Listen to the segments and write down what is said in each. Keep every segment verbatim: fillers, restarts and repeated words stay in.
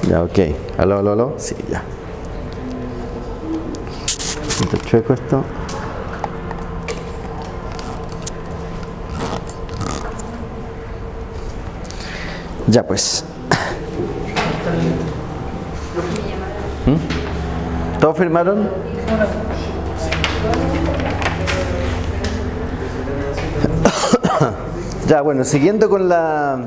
Ya, ok. Aló, aló, aló. Sí, ya. Te chueco esto. Ya pues. ¿Mm? ¿Todos firmaron? Ya, bueno, siguiendo con la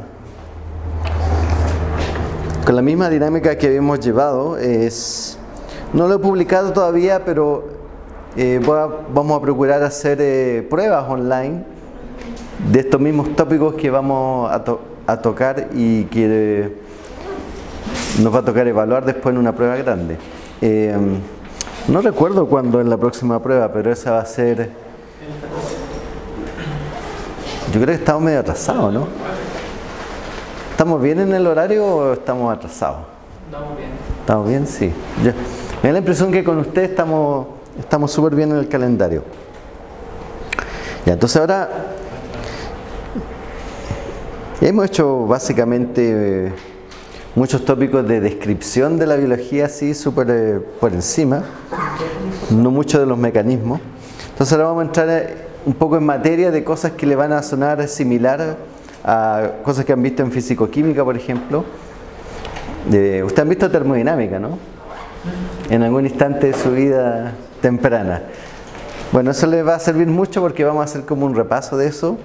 con la misma dinámica que habíamos llevado, es no lo he publicado todavía, pero eh, voy a, vamos a procurar hacer eh, pruebas online de estos mismos tópicos que vamos a, to a tocar y que eh, nos va a tocar evaluar después en una prueba grande. Eh, no recuerdo cuándo es la próxima prueba, pero esa va a ser... Yo creo que estamos medio atrasados, ¿no? ¿Estamos bien en el horario o estamos atrasados? Estamos bien. ¿Estamos bien? Sí. Yo, me da la impresión que con usted estamos estamos súper bien en el calendario. Ya, entonces ahora hemos hecho básicamente eh, muchos tópicos de descripción de la biología, así súper eh, por encima, no mucho de los mecanismos. Entonces ahora vamos a entrar eh, un poco en materia de cosas que le van a sonar similar a cosas que han visto en fisicoquímica, por ejemplo. Eh, Ustedes han visto termodinámica, ¿no? En algún instante de su vida temprana. Bueno, eso les va a servir mucho porque vamos a hacer como un repaso de eso,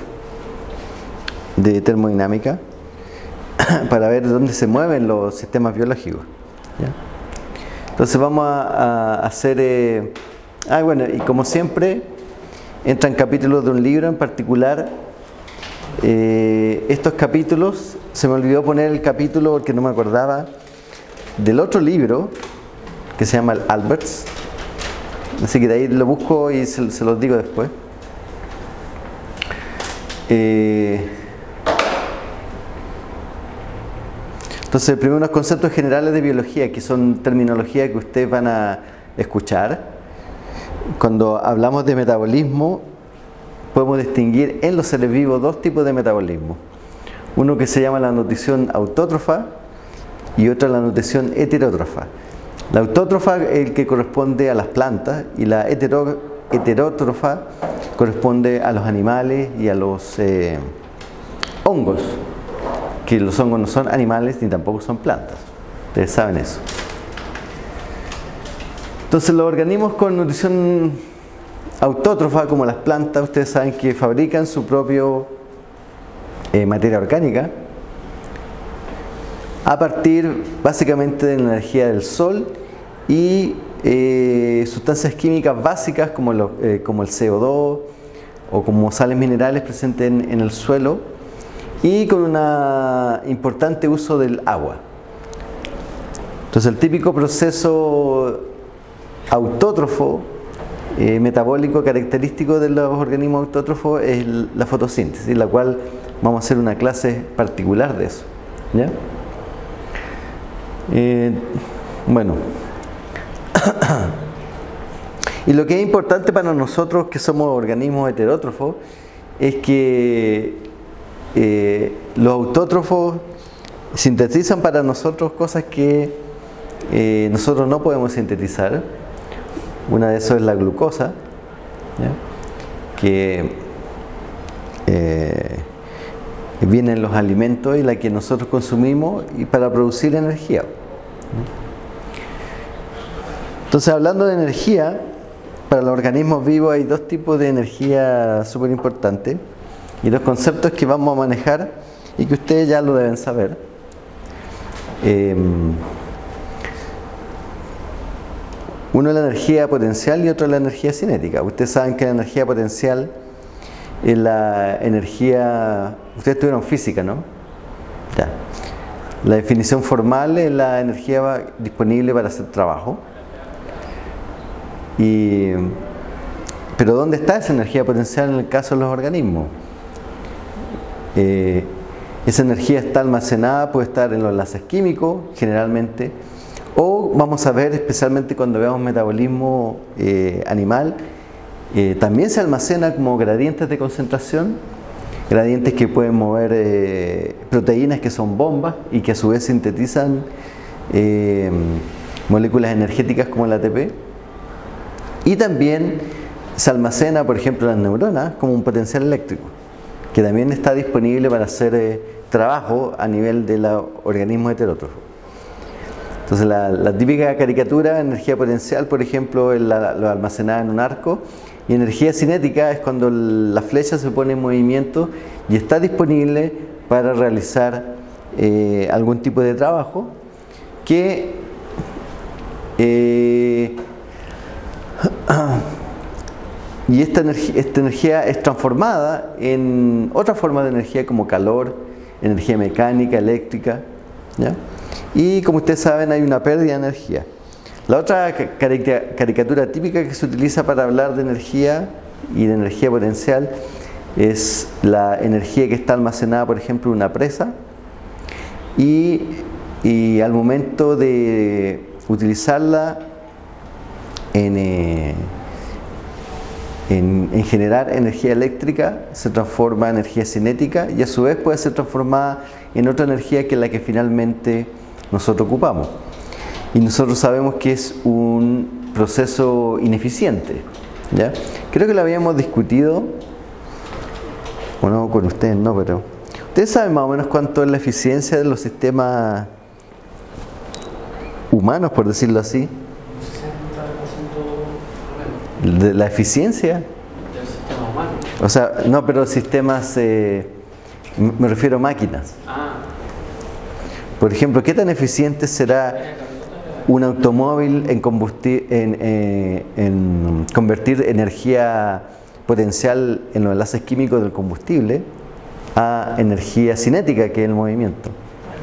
de termodinámica, para ver dónde se mueven los sistemas biológicos. ¿Ya? Entonces vamos a, a hacer... Eh, ah, bueno, y como siempre, entran capítulos de un libro en particular. Eh, estos capítulos, se me olvidó poner el capítulo porque no me acordaba del otro libro que se llama el Alberts, así que de ahí lo busco y se, se los digo después. Eh, entonces, primero unos conceptos generales de biología, que son terminología que ustedes van a escuchar. Cuando hablamos de metabolismo, podemos distinguir en los seres vivos dos tipos de metabolismo. Uno que se llama la nutrición autótrofa y otra la nutrición heterótrofa. La autótrofa es el que corresponde a las plantas y la hetero, heterótrofa corresponde a los animales y a los eh, hongos, que los hongos no son animales ni tampoco son plantas. Ustedes saben eso. Entonces los organismos con nutrición autótrofa, como las plantas, ustedes saben que fabrican su propio eh, materia orgánica a partir básicamente de la energía del sol y eh, sustancias químicas básicas como, lo, eh, como el C O dos o como sales minerales presentes en, en el suelo, y con un importante uso del agua. Entonces el típico proceso autótrofo Eh, metabólico característico de los organismos autótrofos es la fotosíntesis, la cual vamos a hacer una clase particular de eso. ¿Ya? Eh, bueno, y lo que es importante para nosotros que somos organismos heterótrofos es que eh, los autótrofos sintetizan para nosotros cosas que eh, nosotros no podemos sintetizar. Una de esas es la glucosa, ¿ya? que eh, viene en los alimentos y la que nosotros consumimos y para producir energía. Entonces, hablando de energía, para los organismos vivos hay dos tipos de energía súper importantes y dos conceptos que vamos a manejar y que ustedes ya lo deben saber. Eh, Uno es la energía potencial y otro es la energía cinética. Ustedes saben que la energía potencial es la energía... Ustedes tuvieron física, ¿no? Ya. La definición formal es la energía disponible para hacer trabajo. Y, pero ¿dónde está esa energía potencial en el caso de los organismos? Eh, esa energía está almacenada, puede estar en los enlaces químicos, generalmente, o vamos a ver, especialmente cuando veamos metabolismo eh, animal, eh, también se almacena como gradientes de concentración, gradientes que pueden mover eh, proteínas que son bombas y que a su vez sintetizan eh, moléculas energéticas como el A T P, y también se almacena, por ejemplo, en las neuronas como un potencial eléctrico, que también está disponible para hacer eh, trabajo a nivel de los organismos heterótrofos. Entonces la, la típica caricatura, energía potencial, por ejemplo, es la, lo almacenada en un arco, y energía cinética es cuando el, la flecha se pone en movimiento y está disponible para realizar eh, algún tipo de trabajo que eh, y esta energía, esta energía es transformada en otra forma de energía como calor, energía mecánica, eléctrica, ¿ya? Y como ustedes saben, hay una pérdida de energía. La otra caricatura típica que se utiliza para hablar de energía y de energía potencial es la energía que está almacenada, por ejemplo, en una presa, y, y al momento de utilizarla en, eh, en, en generar energía eléctrica, se transforma en energía cinética, y a su vez puede ser transformada en otra energía que es la que finalmente nosotros ocupamos. Y nosotros sabemos que es un proceso ineficiente, ¿ya? Creo que lo habíamos discutido, o no con ustedes, no, pero ustedes saben más o menos cuánto es la eficiencia de los sistemas humanos, por decirlo así. sesenta por ciento De la eficiencia del sistema humano. O sea, no, pero sistemas, eh, me refiero a máquinas. Ah, Por ejemplo, ¿qué tan eficiente será un automóvil en, combusti- en, eh, en convertir energía potencial en los enlaces químicos del combustible a energía cinética, que es el movimiento?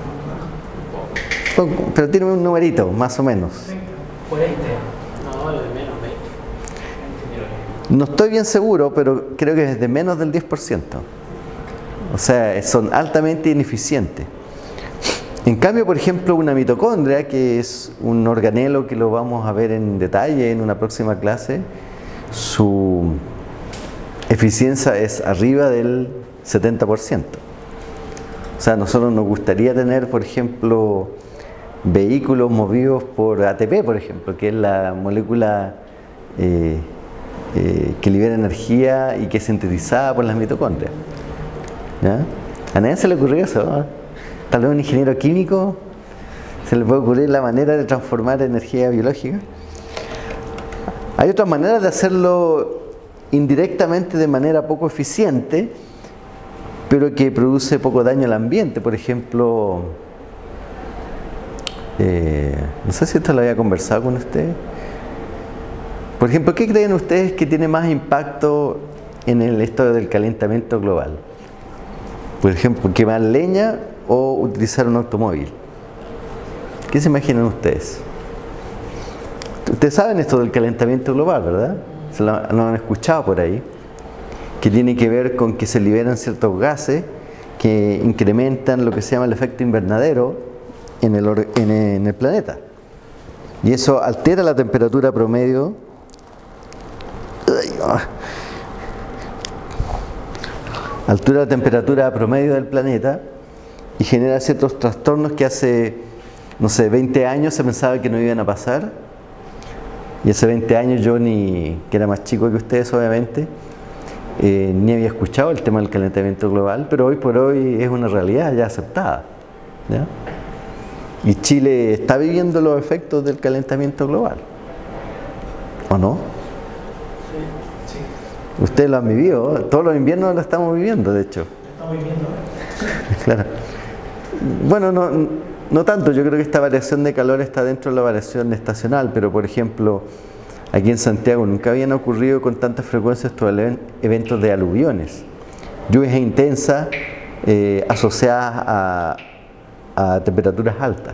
Pero tiene un numerito, más o menos. por este. No, lo de menos, veinte. No estoy bien seguro, pero creo que es de menos del diez por ciento. O sea, son altamente ineficientes. En cambio, por ejemplo, una mitocondria, que es un organelo que lo vamos a ver en detalle en una próxima clase, su eficiencia es arriba del setenta por ciento. O sea, a nosotros nos gustaría tener, por ejemplo, vehículos movidos por A T P, por ejemplo, que es la molécula eh, eh, que libera energía y que es sintetizada por las mitocondrias, ¿ya? A nadie se le ocurrió eso, ¿no? Tal vez a un ingeniero químico se le puede ocurrir la manera de transformar energía biológica. Hay otras maneras de hacerlo indirectamente de manera poco eficiente, pero que produce poco daño al ambiente. Por ejemplo, eh, no sé si esto lo había conversado con ustedes. Por ejemplo, ¿qué creen ustedes que tiene más impacto en el esto del calentamiento global? Por ejemplo, quemar leña o utilizar un automóvil. ¿Qué se imaginan ustedes? Ustedes saben esto del calentamiento global, ¿verdad? Se lo, lo han escuchado por ahí, que tiene que ver con que se liberan ciertos gases que incrementan lo que se llama el efecto invernadero en el, en, en el planeta, y eso altera la temperatura promedio altera la temperatura promedio del planeta y genera ciertos trastornos que hace, no sé, veinte años se pensaba que no iban a pasar, y hace veinte años yo, ni que era más chico que ustedes obviamente, eh, ni había escuchado el tema del calentamiento global, pero hoy por hoy es una realidad ya aceptada, ¿ya? Y Chile está viviendo los efectos del calentamiento global, ¿o no? Sí, sí. Ustedes lo han vivido, todos los inviernos lo estamos viviendo, de hecho. Estamos viviendo. Claro. Bueno, no, no tanto, yo creo que esta variación de calor está dentro de la variación estacional, pero por ejemplo, aquí en Santiago nunca habían ocurrido con tanta frecuencia estos eventos de aluviones, lluvias intensas eh, asociadas a, a temperaturas altas,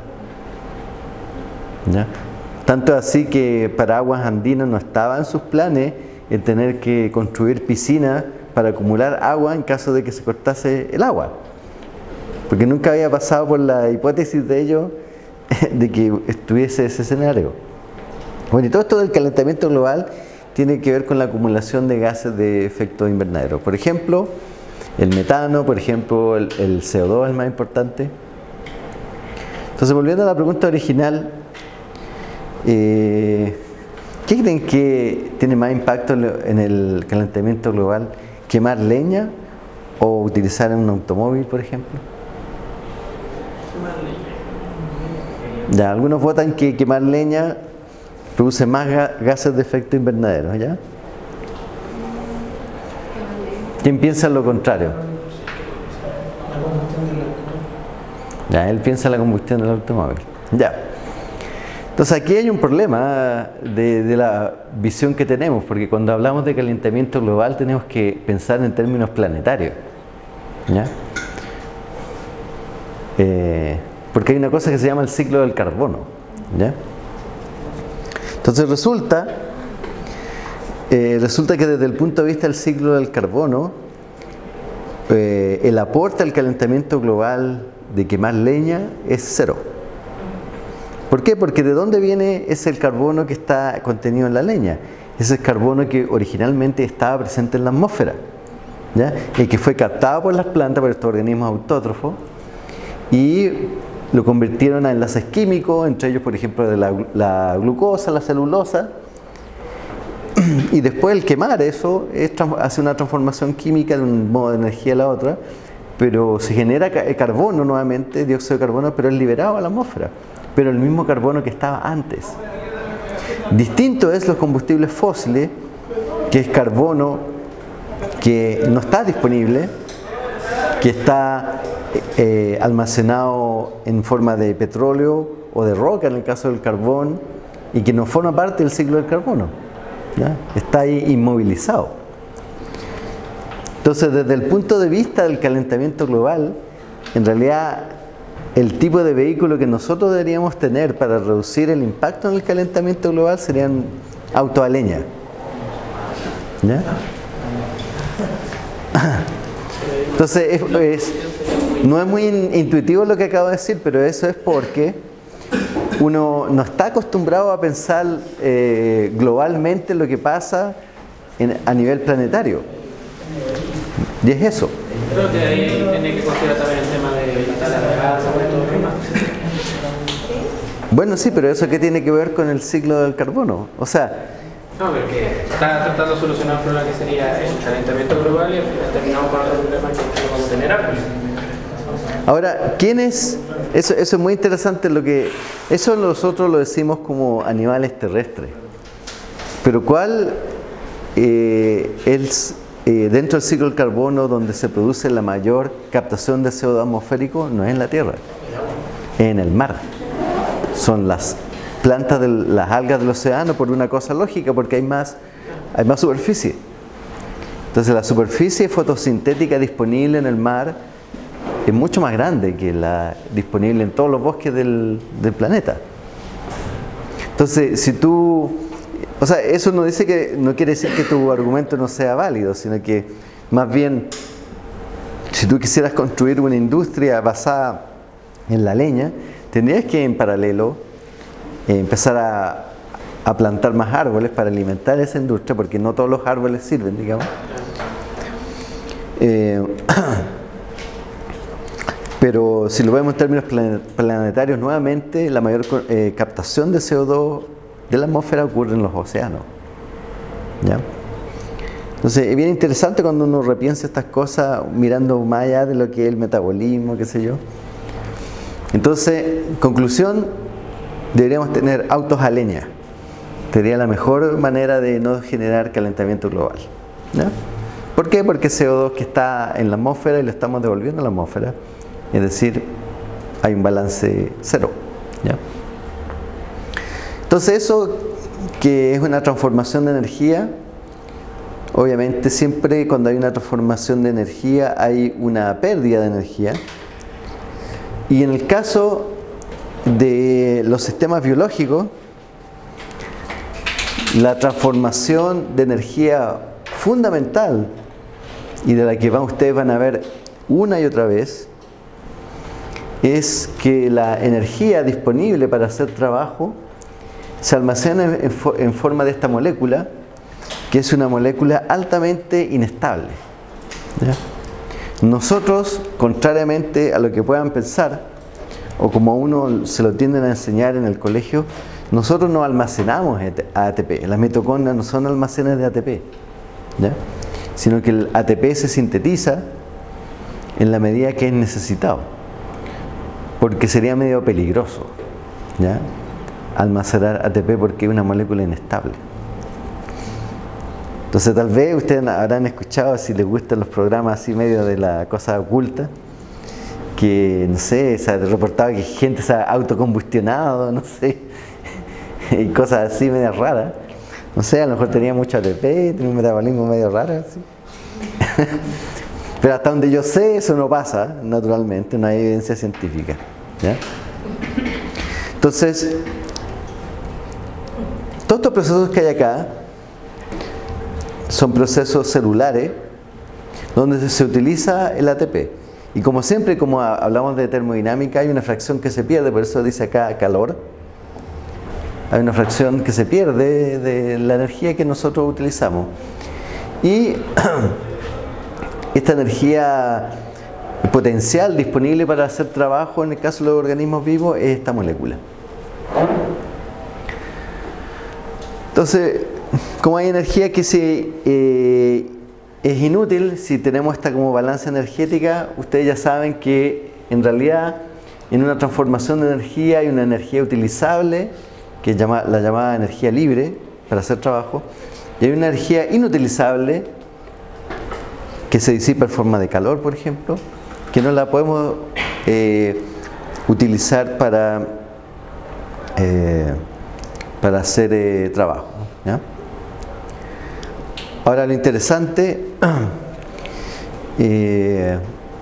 ¿ya? Tanto así que Paraguas Andino no estaba en sus planes el tener que construir piscinas para acumular agua en caso de que se cortase el agua, porque nunca había pasado por la hipótesis de ellos de que estuviese ese escenario. Bueno, y todo esto del calentamiento global tiene que ver con la acumulación de gases de efecto invernadero. Por ejemplo, el metano, por ejemplo, el, el C O dos es el más importante. Entonces, volviendo a la pregunta original, eh, ¿qué creen que tiene más impacto en el calentamiento global? ¿Quemar leña o utilizar un automóvil, por ejemplo? Quemar leña. Ya, algunos votan que quemar leña produce más ga gases de efecto invernadero, ¿ya? ¿Quién piensa lo contrario? Ya, él piensa la combustión del automóvil. Ya. Entonces aquí hay un problema de, de la visión que tenemos, porque cuando hablamos de calentamiento global tenemos que pensar en términos planetarios, ¿ya? Eh, porque hay una cosa que se llama el ciclo del carbono, ¿ya? Entonces resulta, eh, resulta que desde el punto de vista del ciclo del carbono, eh, el aporte al calentamiento global de quemar leña es cero. ¿Por qué? Porque ¿de dónde viene ese el carbono que está contenido en la leña? Ese es el carbono que originalmente estaba presente en la atmósfera, ¿ya? Y que fue captado por las plantas, por estos organismos autótrofos, y lo convirtieron a enlaces químicos, entre ellos, por ejemplo, de la, la glucosa, la celulosa, y después el quemar eso es, hace una transformación química de un modo de energía a la otra, pero se genera carbono nuevamente, dióxido de carbono, pero es liberado a la atmósfera, pero el mismo carbono que estaba antes. Distinto es los combustibles fósiles, que es carbono que no está disponible, que está eh, almacenado en forma de petróleo o de roca en el caso del carbón, y que no forma parte del ciclo del carbono, ¿ya? Está ahí inmovilizado. Entonces, desde el punto de vista del calentamiento global, en realidad el tipo de vehículo que nosotros deberíamos tener para reducir el impacto en el calentamiento global serían autos a leña, ¿ya? Entonces, es, es, no es muy intuitivo lo que acabo de decir, pero eso es porque uno no está acostumbrado a pensar eh, globalmente lo que pasa en, a nivel planetario. Y es eso. Creo que ahí tiene que considerar también el tema de la tala de gas, todo lo demás. Bueno, sí, pero ¿eso qué tiene que ver con el ciclo del carbono? O sea... No, porque está tratando de solucionar un problema que sería el calentamiento global y al final terminamos con otro problema que vamos a tener árboles. Ahora, ¿quién es? Eso, eso es muy interesante. Lo que eso nosotros lo decimos como animales terrestres. Pero ¿cuál eh, es eh, dentro del ciclo del carbono donde se produce la mayor captación de C O dos atmosférico? No es en la Tierra, es en el mar. Son las plantas de las algas del océano, por una cosa lógica, porque hay más, hay más superficie. Entonces la superficie fotosintética disponible en el mar es mucho más grande que la disponible en todos los bosques del, del planeta. Entonces, si tú... O sea, eso no dice que, no quiere decir que tu argumento no sea válido, sino que más bien, si tú quisieras construir una industria basada en la leña, tendrías que en paralelo eh, empezar a, a plantar más árboles para alimentar esa industria, porque no todos los árboles sirven, digamos. Eh, pero si lo vemos en términos planetarios, nuevamente la mayor eh, captación de C O dos de la atmósfera ocurre en los océanos, ¿ya? Entonces es bien interesante cuando uno repiensa estas cosas mirando más allá de lo que es el metabolismo, qué sé yo. Entonces, conclusión, deberíamos tener autos a leña. Sería la mejor manera de no generar calentamiento global, ¿ya? ¿Por qué? Porque C O dos que está en la atmósfera y lo estamos devolviendo a la atmósfera, es decir, hay un balance cero, ¿ya? Entonces eso, que es una transformación de energía, obviamente siempre cuando hay una transformación de energía hay una pérdida de energía. Y en el caso de los sistemas biológicos, la transformación de energía fundamental, y de la que van, ustedes van a ver una y otra vez, es que la energía disponible para hacer trabajo se almacena en, en forma de esta molécula, que es una molécula altamente inestable, ¿ya? Nosotros, contrariamente a lo que puedan pensar, o como a uno se lo tienden a enseñar en el colegio, nosotros no almacenamos A T P. Las mitocondrias no son almacenes de A T P, ¿ya? Sino que el A T P se sintetiza en la medida que es necesitado, porque sería medio peligroso, ¿ya?, almacenar A T P porque es una molécula inestable. Entonces tal vez ustedes habrán escuchado, si les gustan los programas así medio de la cosa oculta, que no sé, se ha reportado que gente se ha autocombustionado, no sé, y cosas así medio raras. No sé, a lo mejor tenía mucho A T P, tenía un metabolismo medio raro así. Pero hasta donde yo sé, eso no pasa naturalmente, no hay evidencia científica, ¿ya? Entonces, todos estos procesos que hay acá son procesos celulares donde se utiliza el A T P. Y como siempre, como hablamos de termodinámica, hay una fracción que se pierde, por eso dice acá calor. Hay una fracción que se pierde de la energía que nosotros utilizamos. Y esta energía potencial disponible para hacer trabajo en el caso de los organismos vivos es esta molécula. Entonces, como hay energía que se, eh, es inútil, si tenemos esta como balanza energética, ustedes ya saben que en realidad en una transformación de energía hay una energía utilizable, que es llama, la llamada energía libre para hacer trabajo, y hay una energía inutilizable que se disipa en forma de calor, por ejemplo, que no la podemos eh, utilizar para, eh, para hacer eh, trabajo, ¿ya? Ahora lo interesante, eh,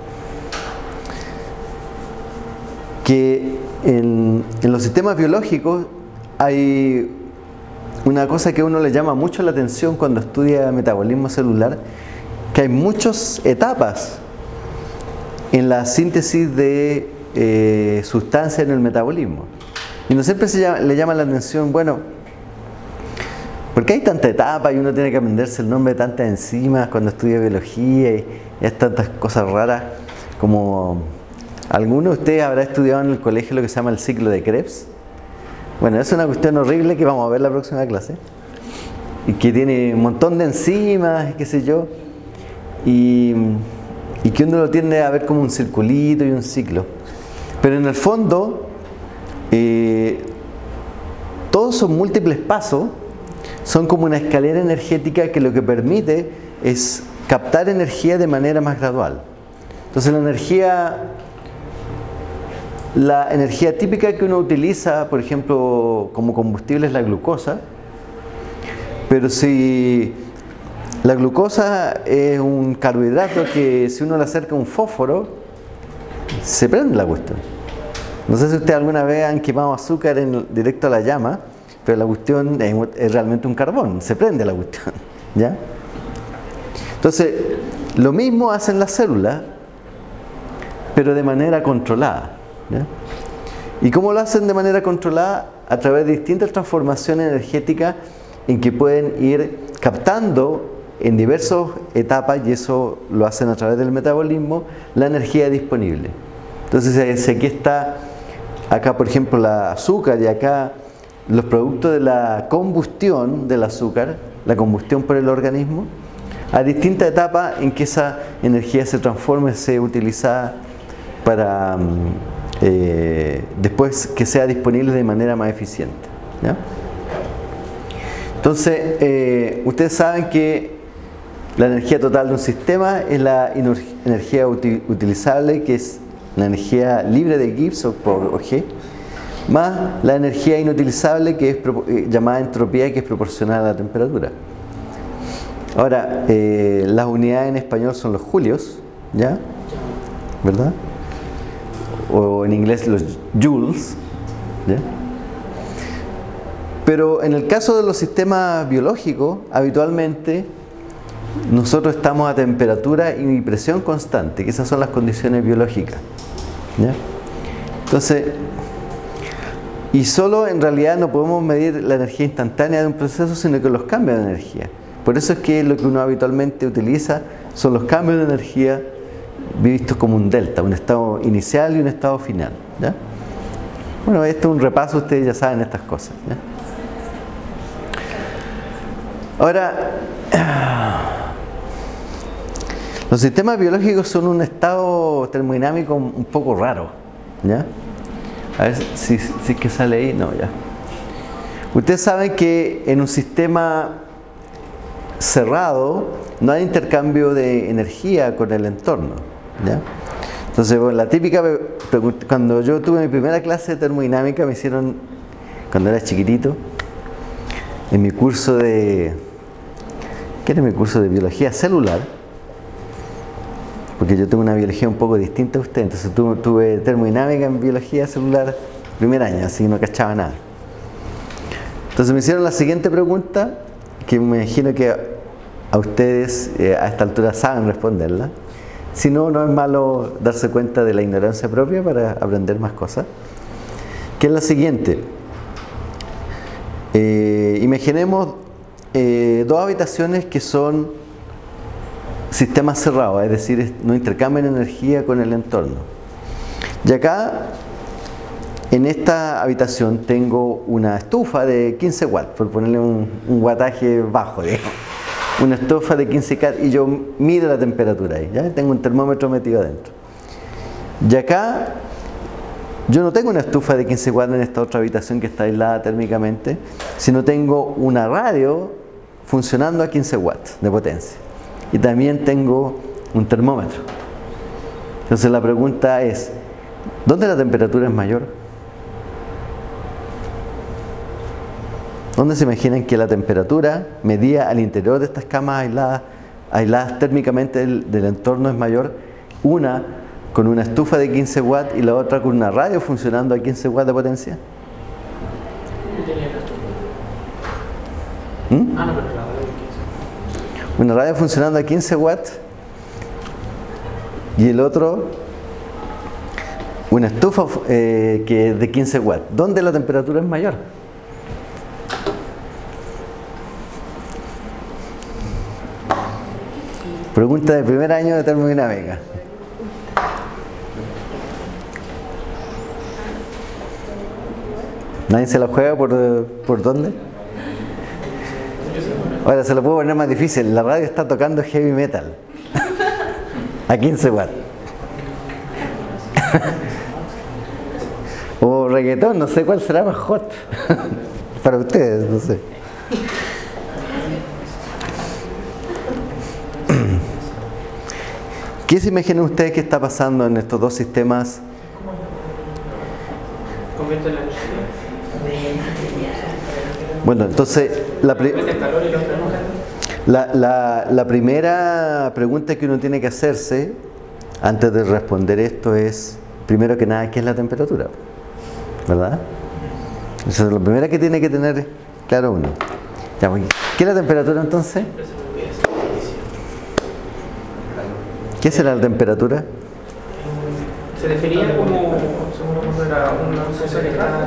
que en, en los sistemas biológicos hay una cosa que a uno le llama mucho la atención cuando estudia metabolismo celular, que hay muchas etapas en la síntesis de eh, sustancias en el metabolismo. Y uno siempre se llama, le llama la atención, bueno, ¿por qué hay tanta etapa y uno tiene que aprenderse el nombre de tantas enzimas cuando estudia biología y es tantas cosas raras? Como alguno de ustedes habrá estudiado en el colegio lo que se llama el ciclo de Krebs. Bueno, es una cuestión horrible que vamos a ver en la próxima clase, y que tiene un montón de enzimas, qué sé yo, y, y que uno lo tiende a ver como un circulito y un ciclo. Pero en el fondo, eh, todos esos múltiples pasos son como una escalera energética que lo que permite es captar energía de manera más gradual. Entonces la energía, la energía típica que uno utiliza, por ejemplo, como combustible es la glucosa, pero si la glucosa es un carbohidrato que si uno le acerca un fósforo, se prende la cuestión. No sé si ustedes alguna vez han quemado azúcar en, directo a la llama, pero la cuestión es, es realmente un carbón, se prende la cuestión, ¿ya? Entonces, lo mismo hacen las células, pero de manera controlada, ¿ya? ¿Y cómo lo hacen de manera controlada? A través de distintas transformaciones energéticas en que pueden ir captando en diversas etapas, y eso lo hacen a través del metabolismo, la energía disponible. Entonces, si aquí está, acá por ejemplo la azúcar, y acá los productos de la combustión del azúcar, la combustión por el organismo, a distintas etapas en que esa energía se transforme, sea utilizada para eh, después que sea disponible de manera más eficiente, ¿ya? Entonces, eh, ustedes saben que la energía total de un sistema es la energía util utilizable, que es la energía libre de Gibbs o por G, más la energía inutilizable, que es eh, llamada entropía, que es proporcional a la temperatura. Ahora, eh, las unidades en español son los julios, ¿ya? ¿Verdad? O en inglés los joules, ¿ya? Pero en el caso de los sistemas biológicos, habitualmente nosotros estamos a temperatura y presión constante, que esas son las condiciones biológicas, ¿ya? Entonces, y solo en realidad no podemos medir la energía instantánea de un proceso, sino que los cambios de energía. Por eso es que lo que uno habitualmente utiliza son los cambios de energía visto como un delta, un estado inicial y un estado final, ¿ya? Bueno, esto es un repaso, ustedes ya saben estas cosas, ¿ya? Ahora, los sistemas biológicos son un estado termodinámico un poco raro, ¿ya? A ver si, si es que sale ahí, no, ya. Ustedes saben que en un sistema cerrado no hay intercambio de energía con el entorno, ¿ya? Entonces, bueno, la típica pregunta, cuando yo tuve mi primera clase de termodinámica, me hicieron, cuando era chiquitito, en mi curso de, ¿qué era mi curso de biología celular? Porque yo tengo una biología un poco distinta a usted, entonces tuve, tuve termodinámica en biología celular primer año, así que no cachaba nada. Entonces me hicieron la siguiente pregunta, que me imagino que a ustedes eh, a esta altura saben responderla. Si no, no es malo darse cuenta de la ignorancia propia para aprender más cosas. Que es la siguiente. Eh, imaginemos eh, dos habitaciones que son sistemas cerrados, es decir, no intercambian energía con el entorno. Y acá, en esta habitación, tengo una estufa de quince watts, por ponerle un, un wattaje bajo, digamos. Una estufa de quince watts y yo mido la temperatura ahí, ¿ya? Tengo un termómetro metido adentro. Y acá, yo no tengo una estufa de quince watts en esta otra habitación que está aislada térmicamente, sino tengo una radio funcionando a quince watts de potencia. Y también tengo un termómetro. Entonces la pregunta es, ¿dónde la temperatura es mayor? ¿Dónde se imaginan que la temperatura medida al interior de estas camas aisladas, aisladas térmicamente del, del entorno es mayor? Una con una estufa de quince watts y la otra con una radio funcionando a quince watts de potencia. ¿Mm? Ah, no, pero la radio de quince. Una radio funcionando a quince watts y el otro una estufa eh, que es de quince watts. ¿Dónde la temperatura es mayor? Pregunta de primer año de termodinámica. ¿Nadie se la juega por, por dónde? Ahora se lo puedo poner más difícil. La radio está tocando heavy metal a quince watts. O reggaetón, no sé cuál será más hot para ustedes, no sé. ¿Qué se imaginan ustedes que está pasando en estos dos sistemas? Convierte la energía. Bueno, entonces la, pri la, la, la primera pregunta que uno tiene que hacerse antes de responder esto es, primero que nada, ¿qué es la temperatura? ¿Verdad? Eso es lo primero que tiene que tener claro uno. ¿Qué es la temperatura entonces? ¿Qué será la temperatura? Se refería como, según era una cosa que está...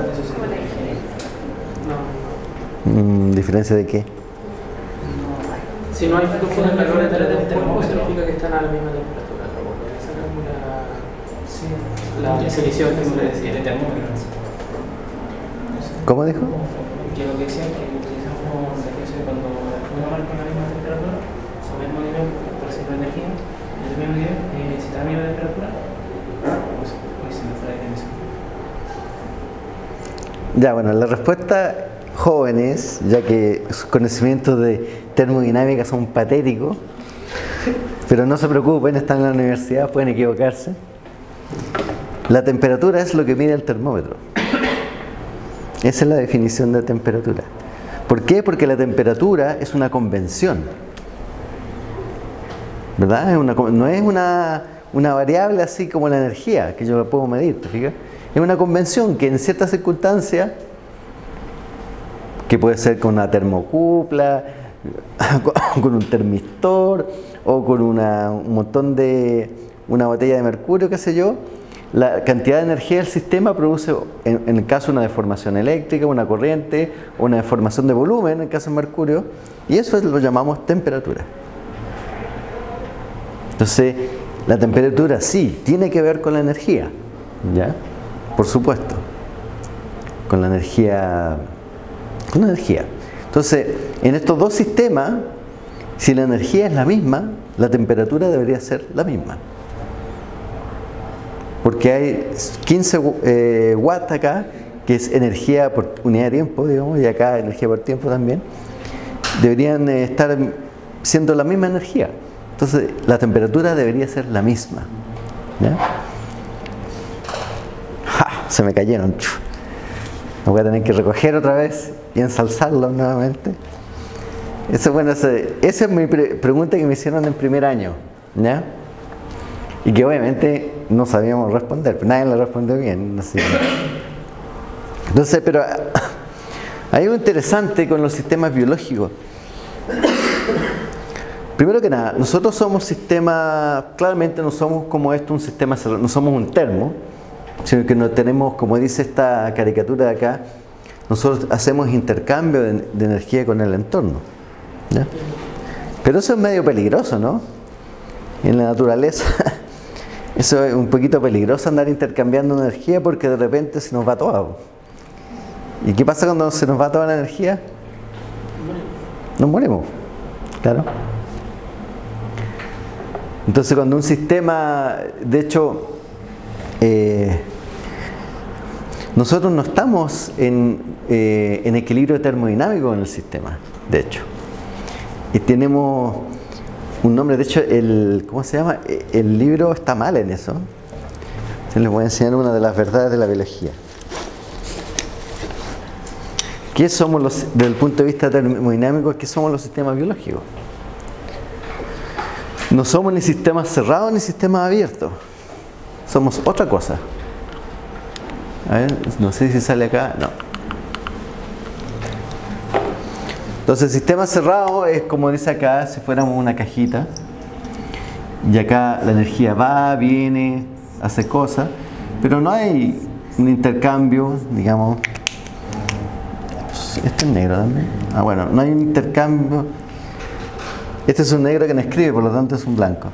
No. ¿Diferencia de qué? Si no hay flujo de calor entre dos cuerpos, significa que están a la misma temperatura. Esa es la, la definición que me decía. ¿Cómo dijo? Que lo que decían que utilizamos la definición cuando uno marca la misma temperatura, sobre el mismo nivel, por ejemplo, energía, en el mismo nivel, eh, si está a la misma temperatura, pues, pues se me fue la definición. Ya, bueno, la respuesta, jóvenes, ya que sus conocimientos de termodinámica son patéticos, pero no se preocupen, están en la universidad, pueden equivocarse. La temperatura es lo que mide el termómetro. Esa es la definición de temperatura. ¿Por qué? Porque la temperatura es una convención, ¿verdad? Es una, no es una, una variable así como la energía, que yo la puedo medir, ¿te fijas? Es una convención que en ciertas circunstancias, que puede ser con una termocupla, con un termistor o con una, un montón de, una botella de mercurio, qué sé yo, la cantidad de energía del sistema produce, en, en el caso, una deformación eléctrica, una corriente, o una deformación de volumen, en el caso de mercurio, y eso es, lo llamamos temperatura. Entonces, La temperatura sí, tiene que ver con la energía, ¿ya? Por supuesto, con la energía, con la energía. Entonces, en estos dos sistemas, si la energía es la misma, la temperatura debería ser la misma. Porque hay quince eh, watts acá, que es energía por unidad de tiempo, digamos, y acá energía por tiempo también, deberían eh, estar siendo la misma energía. Entonces, la temperatura debería ser la misma, ¿ya? ¡Ja! Se me cayeron. Me voy a tener que recoger otra vez y ensalzarlos nuevamente. Eso, bueno, ese, esa es mi pre pregunta que me hicieron en primer año, ¿ya? Y que obviamente no sabíamos responder, pero nadie la respondió bien. No sé. Entonces, pero hay algo interesante con los sistemas biológicos. Primero que nada, nosotros somos sistemas, claramente no somos como esto un sistema cerrado, no somos un termo, sino que no tenemos, como dice esta caricatura de acá, nosotros hacemos intercambio de, de energía con el entorno, ¿ya? Pero eso es medio peligroso, ¿no? En la naturaleza, eso es un poquito peligroso, andar intercambiando energía, porque de repente se nos va todo. ¿Y qué pasa cuando se nos va toda la energía? Nos morimos, claro. Entonces, cuando un sistema, de hecho, eh, nosotros no estamos en, eh, en equilibrio termodinámico en el sistema, de hecho. Y tenemos un nombre, de hecho, el, ¿cómo se llama? El libro está mal en eso. Entonces, les voy a enseñar una de las verdades de la biología. ¿Qué somos los, desde el punto de vista termodinámico, qué somos los sistemas biológicos? No somos ni sistemas cerrados ni sistemas abiertos. Somos otra cosa. A ver, no sé si sale acá. No. Entonces, el sistema cerrado es como dice acá, si fuéramos una cajita. Y acá la energía va, viene, hace cosas. Pero no hay un intercambio, digamos. Este es negro también. Ah, bueno, no hay un intercambio. Este es un negro que no escribe, por lo tanto es un blanco.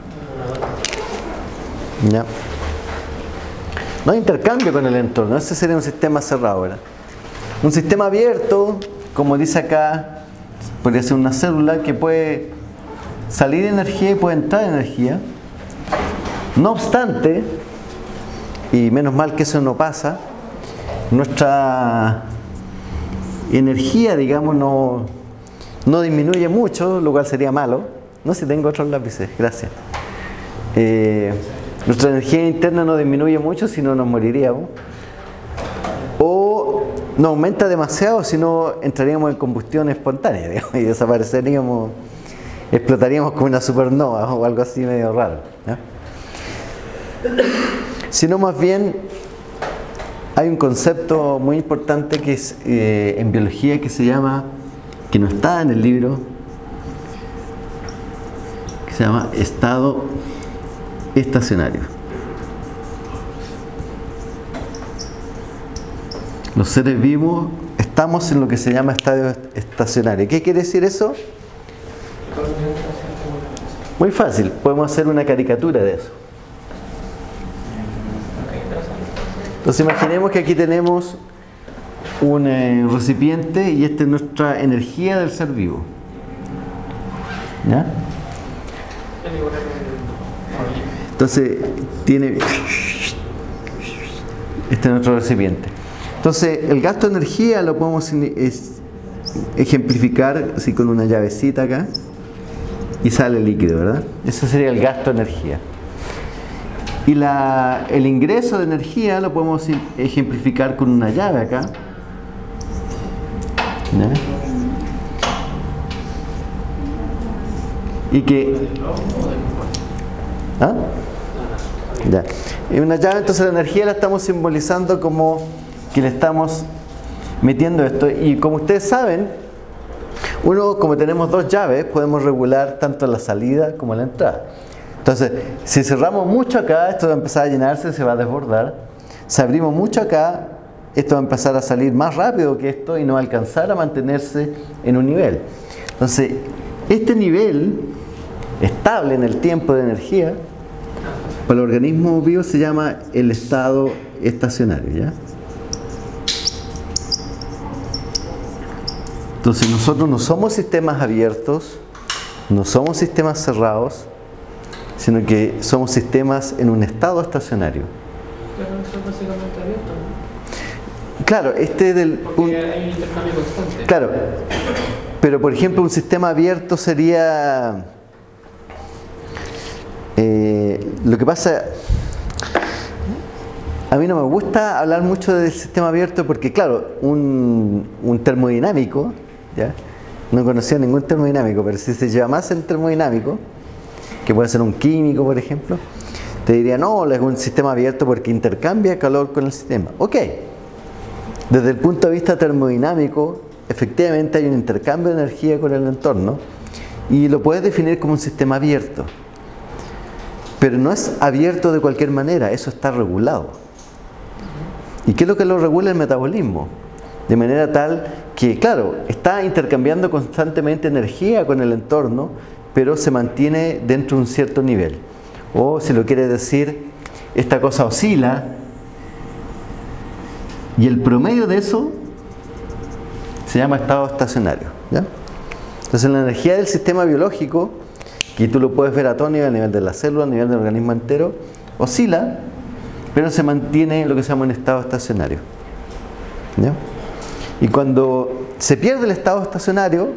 ¿Ya? No hay intercambio con el entorno. Ese sería un sistema cerrado, ¿verdad? Un sistema abierto, como dice acá, podría ser una célula que puede salir energía y puede entrar energía. No obstante, y menos mal que eso no pasa, nuestra energía, digamos, no, no disminuye mucho, lo cual sería malo. No sé si tengo otros lápices, gracias. Eh, nuestra energía interna no disminuye mucho, si no nos moriríamos. O no aumenta demasiado, si no entraríamos en combustión espontánea, digamos, y desapareceríamos, explotaríamos como una supernova o algo así medio raro, ¿no? Sino más bien hay un concepto muy importante que es eh, en biología que se llama, que no está en el libro, que se llama estado estacionario. Los seres vivos estamos en lo que se llama estado estacionario. ¿Qué quiere decir eso? Muy fácil, podemos hacer una caricatura de eso. Entonces imaginemos que aquí tenemos un eh, recipiente y esta es nuestra energía del ser vivo. ¿Ya? Entonces tiene, este es nuestro recipiente. Entonces el gasto de energía lo podemos ejemplificar así con una llavecita acá y sale líquido, ¿verdad? Ese sería el gasto de energía. Y la, el ingreso de energía lo podemos ejemplificar con una llave acá. ¿Ya? Y que... ¿Ah? Ya. En una llave, entonces la energía la estamos simbolizando como que le estamos metiendo esto. Y como ustedes saben, uno, como tenemos dos llaves, podemos regular tanto la salida como la entrada. Entonces, si cerramos mucho acá, esto va a empezar a llenarse, se va a desbordar. Si abrimos mucho acá, esto va a empezar a salir más rápido que esto y no va a alcanzar a mantenerse en un nivel. Entonces, este nivel estable en el tiempo de energía para el organismo vivo se llama el estado estacionario, ¿ya? Entonces nosotros no somos sistemas abiertos, no somos sistemas cerrados, sino que somos sistemas en un estado estacionario. Pero eso es básicamente abierto, ¿no? Claro, este del... Porque un, hay un intercambio constante. claro, pero por ejemplo un sistema abierto sería... Eh, lo que pasa... A mí no me gusta hablar mucho del sistema abierto porque, claro, un, un termodinámico, ¿ya? No conocía ningún termodinámico, pero si se lleva más el termodinámico, que puede ser un químico, por ejemplo, te diría, no, es un sistema abierto porque intercambia calor con el sistema. Ok, desde el punto de vista termodinámico, efectivamente hay un intercambio de energía con el entorno y lo puedes definir como un sistema abierto. Pero no es abierto de cualquier manera, eso está regulado. ¿Y qué es lo que lo regula? El metabolismo. De manera tal que, claro, está intercambiando constantemente energía con el entorno, pero se mantiene dentro de un cierto nivel. O, si lo quiere decir, esta cosa oscila y el promedio de eso se llama estado estacionario, ¿ya? Entonces la energía del sistema biológico, que tú lo puedes ver a todo nivel, a nivel de la célula, a nivel del organismo entero, oscila, pero se mantiene lo que se llama un estado estacionario, ¿ya? Y cuando se pierde el estado estacionario,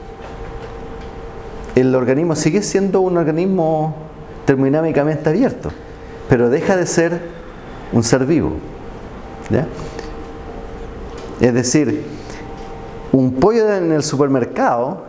el organismo sigue siendo un organismo termodinámicamente abierto, pero deja de ser un ser vivo, ¿ya? Es decir, un pollo en el supermercado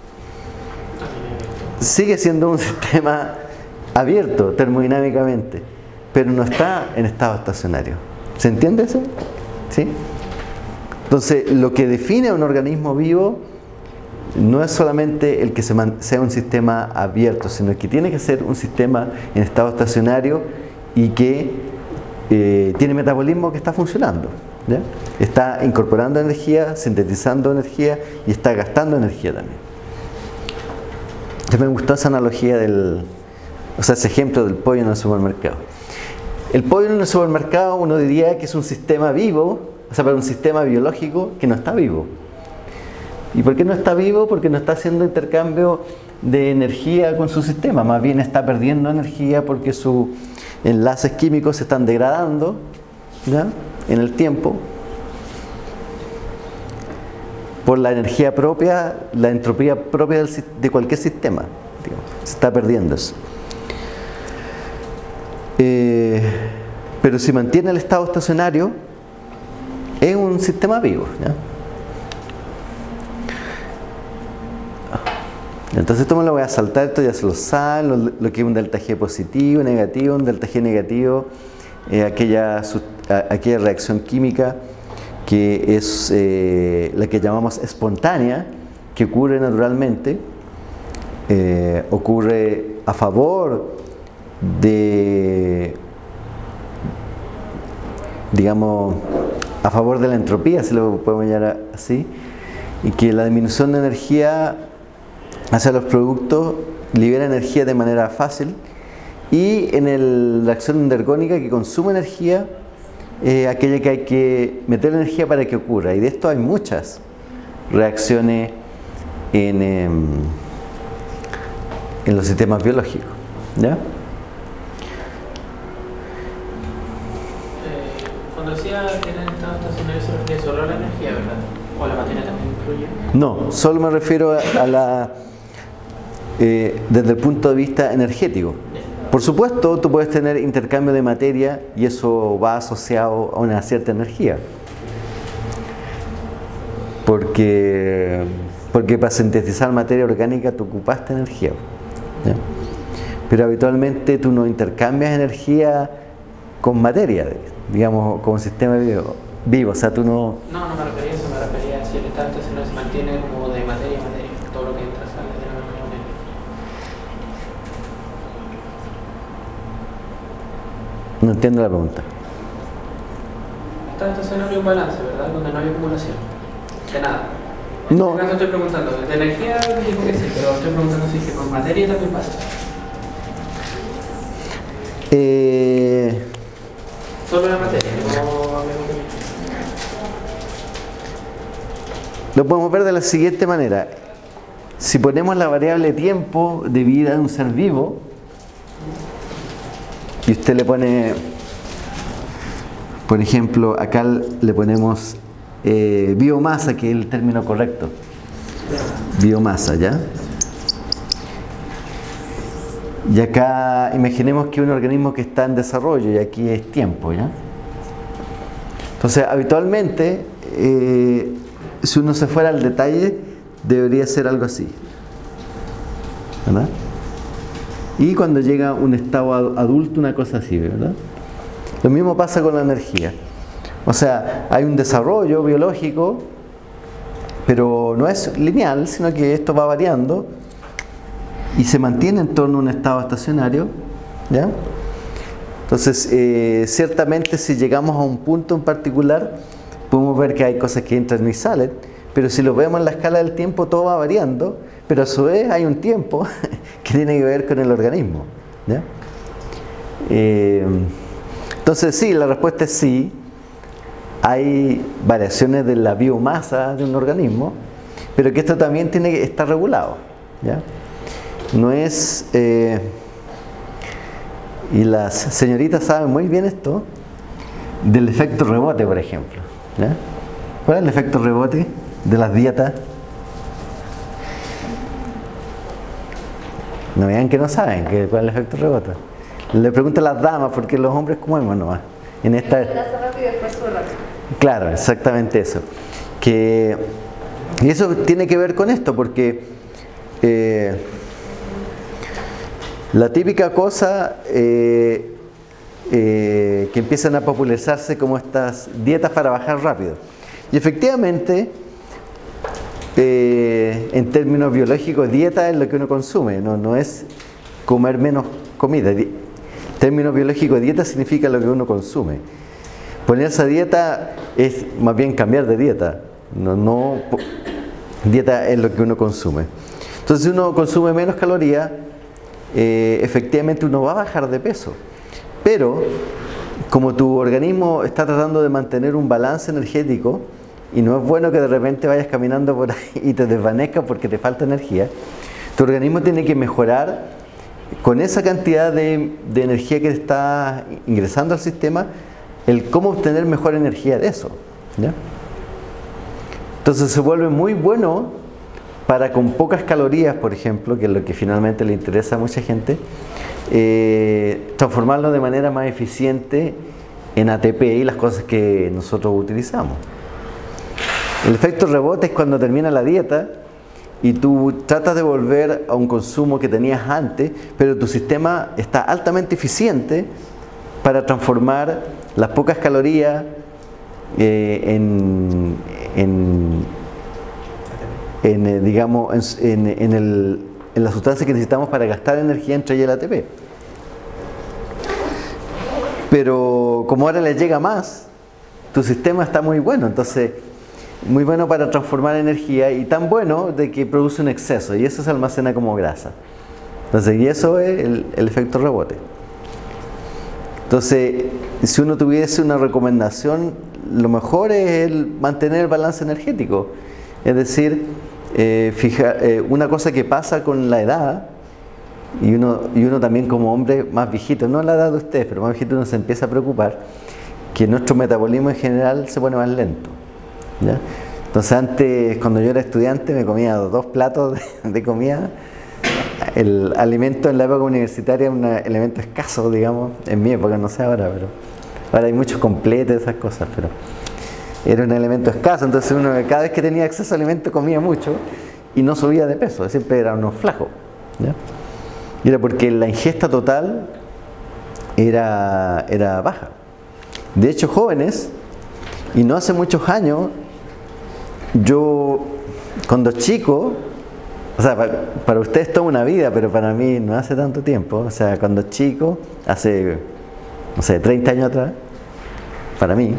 sigue siendo un sistema abierto termodinámicamente, pero no está en estado estacionario. ¿Se entiende eso? ¿Sí? Entonces, lo que define a un organismo vivo no es solamente el que se sea un sistema abierto, sino que tiene que ser un sistema en estado estacionario y que eh, tiene metabolismo que está funcionando, ¿ya? Está incorporando energía, sintetizando energía y está gastando energía también. Me gustó esa analogía del, o sea, ese ejemplo del pollo en el supermercado. El pollo en el supermercado uno diría que es un sistema vivo, o sea, para un sistema biológico que no está vivo. ¿Y por qué no está vivo? Porque no está haciendo intercambio de energía con su sistema, más bien está perdiendo energía porque sus enlaces químicos se están degradando, ¿ya?, en el tiempo, por la energía propia, la entropía propia del, de cualquier sistema, digamos, se está perdiendo eso. Eh, pero si mantiene el estado estacionario, es un sistema vivo, ¿ya? Entonces esto me lo voy a saltar, esto ya se lo saben, lo, lo que es un delta G positivo, negativo. Un delta G negativo es aquella, aquella reacción química que es eh, la que llamamos espontánea, que ocurre naturalmente, eh, ocurre a favor de, digamos, a favor de la entropía, si lo podemos llamar así, y que la disminución de energía hacia los productos libera energía de manera fácil, y en el, la acción endergónica, que consume energía, eh, aquella que hay que meter energía para que ocurra. Y de esto hay muchas reacciones en, eh, en los sistemas biológicos, ¿ya? Eh, cuando decía que en el estado estacionario se refiere solo a la energía, ¿verdad? ¿O la materia también incluye? No, solo me refiero a, a la eh, desde el punto de vista energético. Por supuesto, tú puedes tener intercambio de materia y eso va asociado a una cierta energía. Porque, porque para sintetizar materia orgánica tú ocupaste energía, ¿ya? Pero habitualmente tú no intercambias energía con materia, digamos, como sistema vivo, vivo. O sea, tú no... No, no me refería a eso, me refería a si el estado estacionario se mantiene como de materia a materia, todo lo que entra sale de la materia. No entiendo la pregunta. Está estacionario un balance, ¿verdad? Donde no hay acumulación de nada. No. En este caso estoy preguntando, de energía digo que sí, pero estoy preguntando si es que con materia también pasa. Eh, Lo podemos ver de la siguiente manera. Si ponemos la variable tiempo de vida de un ser vivo, y usted le pone, por ejemplo, acá le ponemos eh, biomasa, que es el término correcto. Biomasa, ¿ya? Y acá imaginemos que un organismo que está en desarrollo, y aquí es tiempo, ¿ya? Entonces, habitualmente, eh, si uno se fuera al detalle, debería ser algo así, ¿verdad? Y cuando llega un estado adulto, una cosa así, ¿verdad? Lo mismo pasa con la energía. O sea, hay un desarrollo biológico, pero no es lineal, sino que esto va variando y se mantiene en torno a un estado estacionario, ¿ya? Entonces, eh, ciertamente si llegamos a un punto en particular, podemos ver que hay cosas que entran y salen, pero si lo vemos en la escala del tiempo, todo va variando, pero a su vez hay un tiempo que tiene que ver con el organismo, ¿ya? Eh, entonces sí, la respuesta es sí. Hay variaciones de la biomasa de un organismo, pero que esto también tiene que estar regulado, ¿ya? No es... Eh, y las señoritas saben muy bien esto del efecto rebote, por ejemplo, ¿ya? ¿Cuál es el efecto rebote de las dietas? No vean que no saben que, cuál es el efecto rebote. Le pregunto a las damas, porque los hombres comemos nomás. En esta... Claro, exactamente eso. Que... Y eso tiene que ver con esto, porque eh, la típica cosa eh, eh, que empiezan a popularizarse como estas dietas para bajar rápido. Y efectivamente, eh, en términos biológicos, dieta es lo que uno consume, no, no es comer menos comida. En términos biológicos, dieta significa lo que uno consume. Ponerse a dieta es más bien cambiar de dieta. No, no, dieta es lo que uno consume. Entonces, si uno consume menos calorías, eh, efectivamente uno va a bajar de peso. Pero, como tu organismo está tratando de mantener un balance energético, y no es bueno que de repente vayas caminando por ahí y te desvanezcas porque te falta energía, tu organismo tiene que mejorar con esa cantidad de, de energía que está ingresando al sistema, el cómo obtener mejor energía de eso, ¿ya? Entonces se vuelve muy bueno para con pocas calorías, por ejemplo, que es lo que finalmente le interesa a mucha gente, eh, transformarlo de manera más eficiente en A T P y las cosas que nosotros utilizamos. El efecto rebote es cuando termina la dieta y tú tratas de volver a un consumo que tenías antes, pero tu sistema está altamente eficiente para transformar las pocas calorías eh, en, en, en eh, digamos, en, en, el, en la sustancia que necesitamos para gastar energía, entre ellas el A T P. Pero como ahora le llega más, tu sistema está muy bueno, entonces muy bueno para transformar energía y tan bueno de que produce un exceso y eso se almacena como grasa. Entonces, y eso es el, el efecto rebote. Entonces, si uno tuviese una recomendación, lo mejor es el mantener el balance energético. Es decir, eh, fija, eh, una cosa que pasa con la edad, y uno, y uno también como hombre más viejito, no la edad de ustedes, pero más viejito, uno se empieza a preocupar que nuestro metabolismo en general se pone más lento, ¿ya? Entonces antes, cuando yo era estudiante, me comía dos platos de, de comida. El alimento en la época universitaria es un elemento escaso, digamos, en mi época, no sé ahora, pero ahora hay muchos completos, esas cosas, pero era un elemento escaso, entonces uno cada vez que tenía acceso a alimento comía mucho y no subía de peso, siempre era uno flaco, ¿ya? Y era porque la ingesta total era, era baja. De hecho, jóvenes, y no hace muchos años, yo cuando chico, o sea, para, para ustedes toda una vida, pero para mí no hace tanto tiempo, o sea, cuando chico, hace, no sé, treinta años atrás, para mí,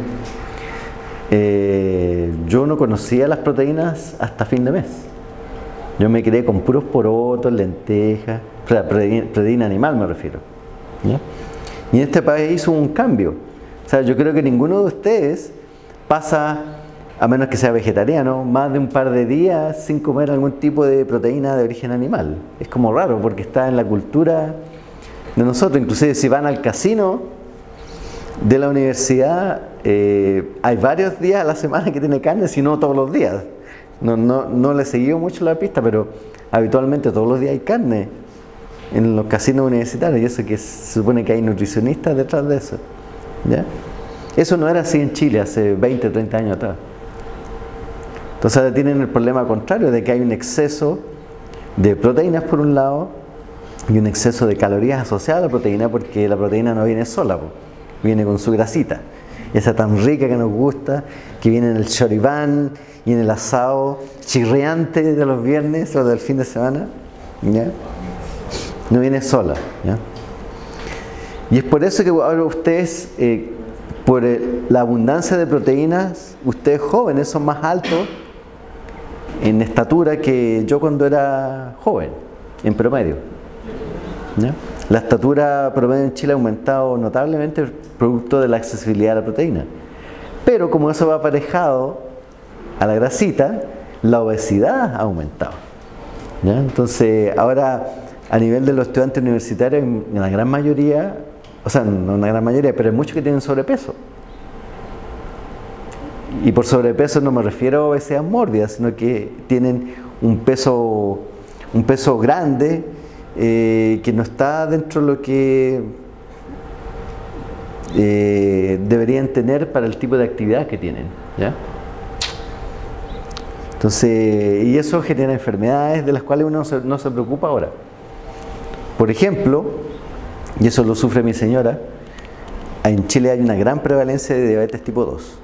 eh, yo no conocía las proteínas hasta fin de mes. Yo me crié con puros porotos, lentejas, o sea, proteína animal me refiero, ¿ya? Y en este país hubo un cambio. O sea, yo creo que ninguno de ustedes pasa a menos que sea vegetariano, más de un par de días sin comer algún tipo de proteína de origen animal. Es como raro porque está en la cultura de nosotros. Inclusive si van al casino de la universidad, eh, hay varios días a la semana que tiene carne, si no todos los días. No, no, no le he seguido mucho la pista, pero habitualmente todos los días hay carne en los casinos universitarios, y eso que se supone que hay nutricionistas detrás de eso, ¿ya? Eso no era así en Chile hace veinte, treinta años atrás. Entonces ahora tienen el problema contrario, de que hay un exceso de proteínas por un lado y un exceso de calorías asociadas a la proteína, porque la proteína no viene sola, po, viene con su grasita, esa tan rica que nos gusta, que viene en el choripán y en el asado chirriante de los viernes o del fin de semana, ¿ya? No viene sola, ¿ya? Y es por eso que ahora ustedes, eh, por el, la abundancia de proteínas, ustedes jóvenes son más altos en estatura que yo cuando era joven, en promedio, ¿ya? La estatura promedio en Chile ha aumentado notablemente producto de la accesibilidad a la proteína. Pero como eso va aparejado a la grasita, la obesidad ha aumentado, ¿ya? Entonces ahora a nivel de los estudiantes universitarios, en la gran mayoría, o sea, no una gran mayoría, pero hay muchos que tienen sobrepeso. Y por sobrepeso no me refiero a obesidad mórbida, sino que tienen un peso, un peso grande, eh, que no está dentro de lo que eh, deberían tener para el tipo de actividad que tienen, ¿ya? Entonces, y eso genera enfermedades de las cuales uno no se, no se preocupa ahora. Por ejemplo, y eso lo sufre mi señora, en Chile hay una gran prevalencia de diabetes tipo dos.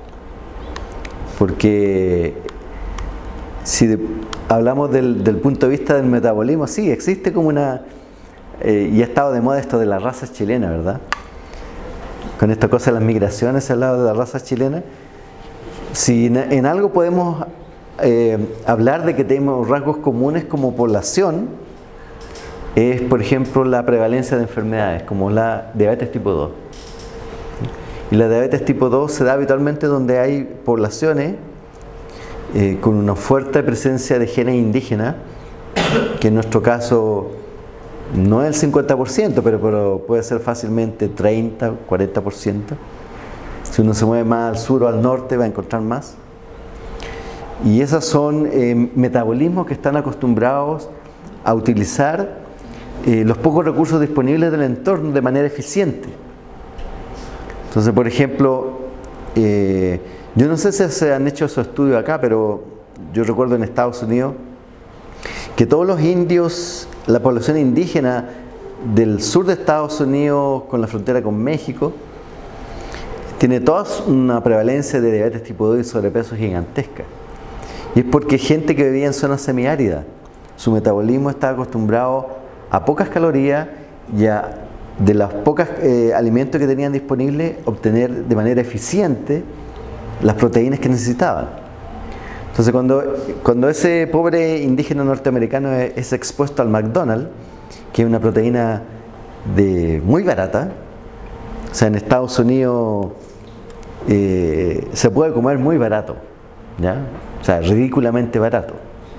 Porque si de, hablamos del, del punto de vista del metabolismo, sí, existe como una... Eh, y ha estado de moda esto de la raza chilena, ¿verdad? Con esta cosa de las migraciones, se ha hablado de la raza chilena. Si en, en algo podemos eh, hablar de que tenemos rasgos comunes como población, es, por ejemplo, la prevalencia de enfermedades, como la diabetes tipo dos. Y la diabetes tipo dos se da habitualmente donde hay poblaciones eh, con una fuerte presencia de genes indígenas, que en nuestro caso no es el cincuenta por ciento, pero, pero puede ser fácilmente treinta, cuarenta por ciento. Si uno se mueve más al sur o al norte va a encontrar más. Y esos son eh, metabolismos que están acostumbrados a utilizar Eh, los pocos recursos disponibles del entorno de manera eficiente. Entonces, por ejemplo, eh, yo no sé si se han hecho esos estudios acá, pero yo recuerdo en Estados Unidos que todos los indios, la población indígena del sur de Estados Unidos con la frontera con México, tiene toda una prevalencia de diabetes tipo dos y sobrepeso gigantesca. Y es porque gente que vivía en zonas semiáridas, su metabolismo está acostumbrado a pocas calorías y a, de los pocos eh, alimentos que tenían disponibles, obtener de manera eficiente las proteínas que necesitaban. Entonces cuando, cuando ese pobre indígena norteamericano es, es expuesto al McDonald's, que es una proteína de, muy barata, o sea, en Estados Unidos eh, se puede comer muy barato, ¿ya? O sea, ridículamente barato.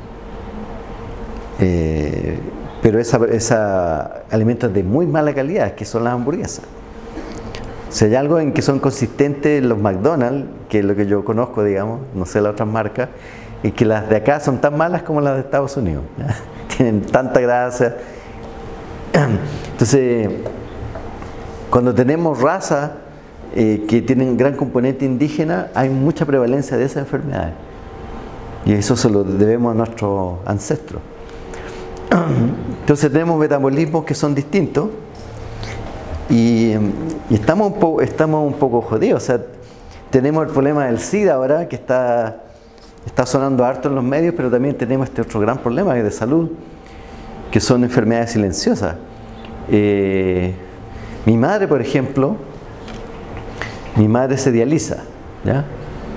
Eh, pero esa, esa alimentos de muy mala calidad, que son las hamburguesas. Si hay algo en que son consistentes los McDonald's, que es lo que yo conozco, digamos, no sé las otras marcas, es que las de acá son tan malas como las de Estados Unidos, ¿ya? Tienen tanta grasa. Entonces, cuando tenemos razas eh, que tienen gran componente indígena, hay mucha prevalencia de esas enfermedades. Y eso se lo debemos a nuestros ancestros. Entonces tenemos metabolismos que son distintos y, y estamos, un poco, estamos un poco jodidos. O sea, tenemos el problema del SIDA ahora, que está, está sonando harto en los medios, pero también tenemos este otro gran problema de salud, que son enfermedades silenciosas. Eh, mi madre, por ejemplo, mi madre se dializa, ¿ya?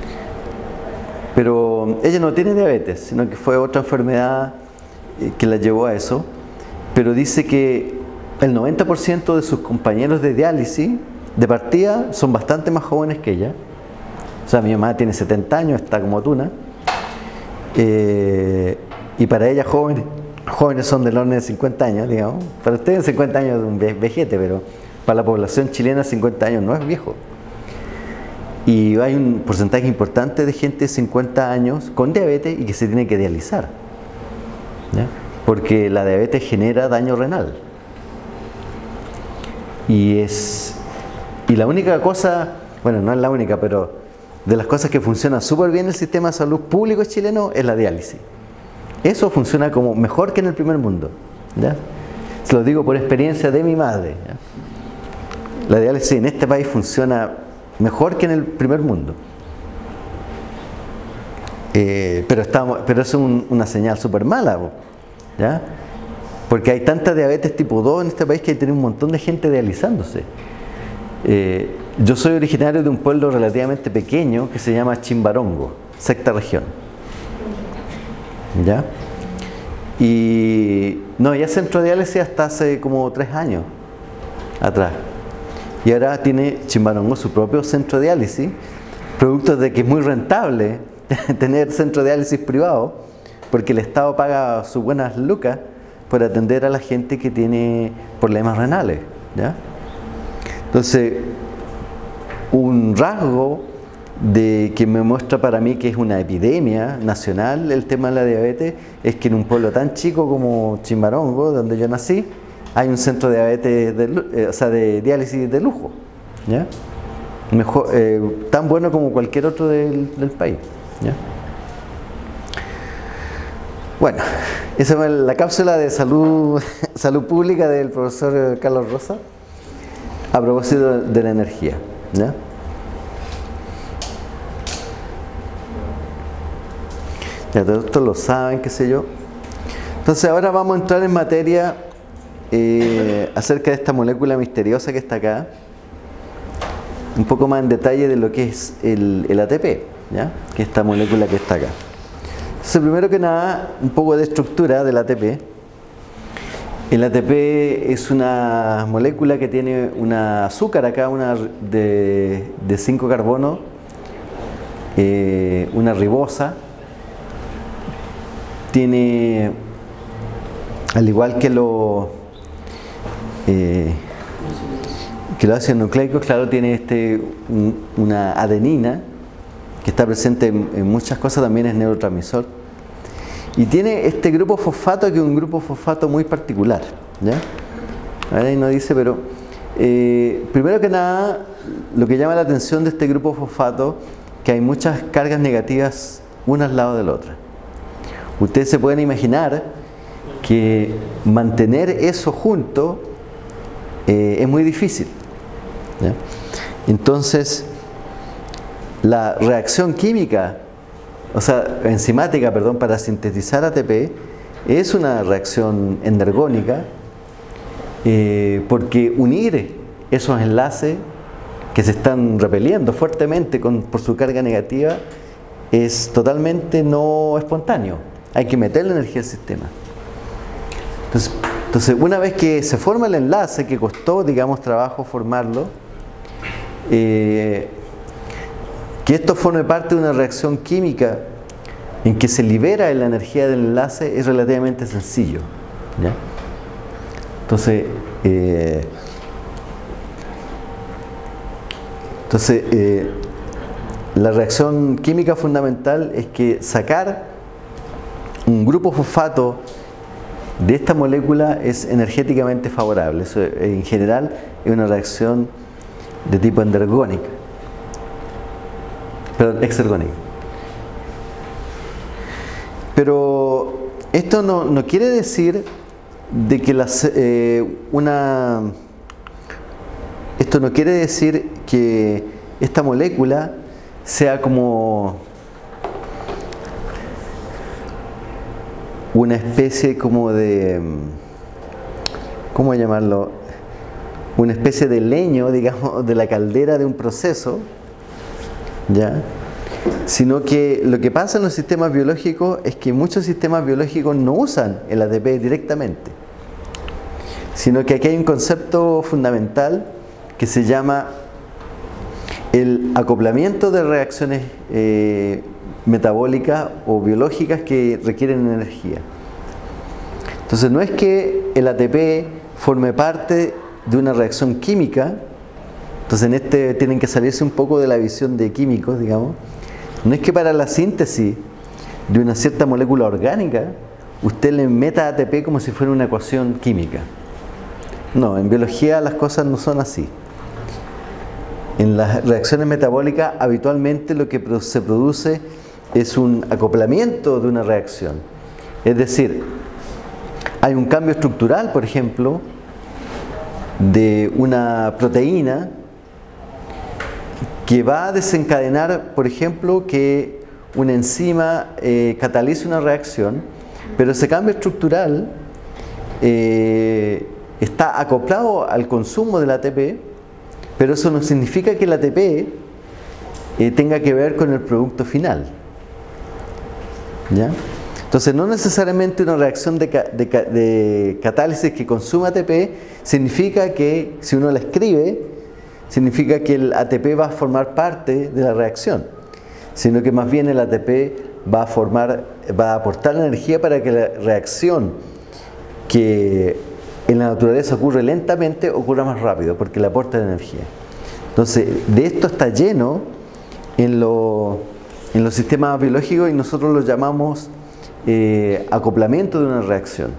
Pero ella no tiene diabetes, sino que fue otra enfermedad que la llevó a eso, pero dice que el noventa por ciento de sus compañeros de diálisis de partida son bastante más jóvenes que ella, O sea, mi mamá tiene setenta años, está como tuna. Eh, y para ella jóvenes, jóvenes son del orden de cincuenta años, digamos. Para ustedes cincuenta años es un vejete, pero para la población chilena cincuenta años no es viejo. Y hay un porcentaje importante de gente de cincuenta años con diabetes y que se tiene que dializar, ¿ya? Porque la diabetes genera daño renal. Y es y la única cosa, bueno, no es la única, pero de las cosas que funcionan súper bien en el sistema de salud público chileno es la diálisis. Eso funciona como mejor que en el primer mundo, ¿ya? Se lo digo por experiencia de mi madre, ¿ya? La diálisis en este país funciona mejor que en el primer mundo. Eh, pero, estamos, pero eso es un, una señal súper mala, ¿ya? Porque hay tanta diabetes tipo dos en este país que hay un montón de gente dializándose. Eh, yo soy originario de un pueblo relativamente pequeño que se llama Chimbarongo, sexta región, ¿ya? Y no había centro de diálisis hasta hace como tres años atrás. Y ahora tiene Chimbarongo su propio centro de diálisis, producto de que es muy rentable tener centro de diálisis privado, porque el Estado paga sus buenas lucas por atender a la gente que tiene problemas renales, ¿ya? Entonces, un rasgo de que me muestra para mí que es una epidemia nacional el tema de la diabetes es que en un pueblo tan chico como Chimbarongo, donde yo nací, hay un centro de diabetes, de, eh, o sea, de diálisis de lujo, ¿ya? Mejor, eh, tan bueno como cualquier otro del, del país, ¿ya? Bueno, esa es la cápsula de salud, salud pública del profesor Carlos Rosa a propósito de la energía, ¿ya? Ya todos esto lo saben, qué sé yo. Entonces ahora vamos a entrar en materia eh, acerca de esta molécula misteriosa que está acá, un poco más en detalle de lo que es el, el A T P, ¿ya? Que es esta molécula que está acá. Entonces, primero que nada, un poco de estructura del A T P. El A T P es una molécula que tiene una azúcar acá, una de, de cinco carbonos, eh, una ribosa. Tiene, al igual que los eh, que los ácidos nucleicos, claro, tiene este, un, una adenina que está presente en, en muchas cosas, también es neurotransmisor. Y tiene este grupo fosfato, que es un grupo fosfato muy particular, ¿ya? Ahí no dice, pero eh, primero que nada, lo que llama la atención de este grupo fosfato, que hay muchas cargas negativas una al lado de la otra. Ustedes se pueden imaginar que mantener eso junto eh, es muy difícil, ¿ya? Entonces, la reacción química, o sea, enzimática, perdón, para sintetizar A T P es una reacción endergónica, eh, porque unir esos enlaces que se están repeliendo fuertemente con, por su carga negativa es totalmente no espontáneo. Hay que meterle energía al sistema. Entonces, entonces, una vez que se forma el enlace, que costó, digamos, trabajo formarlo, eh, que esto forme parte de una reacción química en que se libera la energía del enlace es relativamente sencillo, ¿ya? Entonces, eh, entonces eh, la reacción química fundamental es que sacar un grupo fosfato de esta molécula es energéticamente favorable. Eso, en general, es una reacción de tipo endergónica. Perdón, exergónica. Pero esto no, no quiere decir de que las, eh, una esto no quiere decir que esta molécula sea como una especie como de, ¿cómo llamarlo? Una especie de leño, digamos, de la caldera de un proceso, ¿ya? Sino que lo que pasa en los sistemas biológicos es que muchos sistemas biológicos no usan el A T P directamente, sino que aquí hay un concepto fundamental que se llama el acoplamiento de reacciones eh, metabólicas o biológicas que requieren energía. Entonces no es que el A T P forme parte de una reacción química. Entonces en este tienen que salirse un poco de la visión de químicos, digamos. No es que para la síntesis de una cierta molécula orgánica usted le meta A T P como si fuera una ecuación química. No, en biología las cosas no son así. En las reacciones metabólicas habitualmente lo que se produce es un acoplamiento de una reacción. Es decir, hay un cambio estructural, por ejemplo, de una proteína que va a desencadenar, por ejemplo, que una enzima eh, catalice una reacción, pero ese cambio estructural eh, está acoplado al consumo del A T P, pero eso no significa que el A T P eh, tenga que ver con el producto final. ¿Ya? Entonces no necesariamente una reacción de, de, de catálisis que consuma A T P significa que, si uno la escribe, significa que el A T P va a formar parte de la reacción, sino que más bien el A T P va a formar, va a aportar energía para que la reacción que en la naturaleza ocurre lentamente ocurra más rápido, porque le aporta energía. Entonces, de esto está lleno en, lo, en los sistemas biológicos y nosotros lo llamamos eh, acoplamiento de una reacción.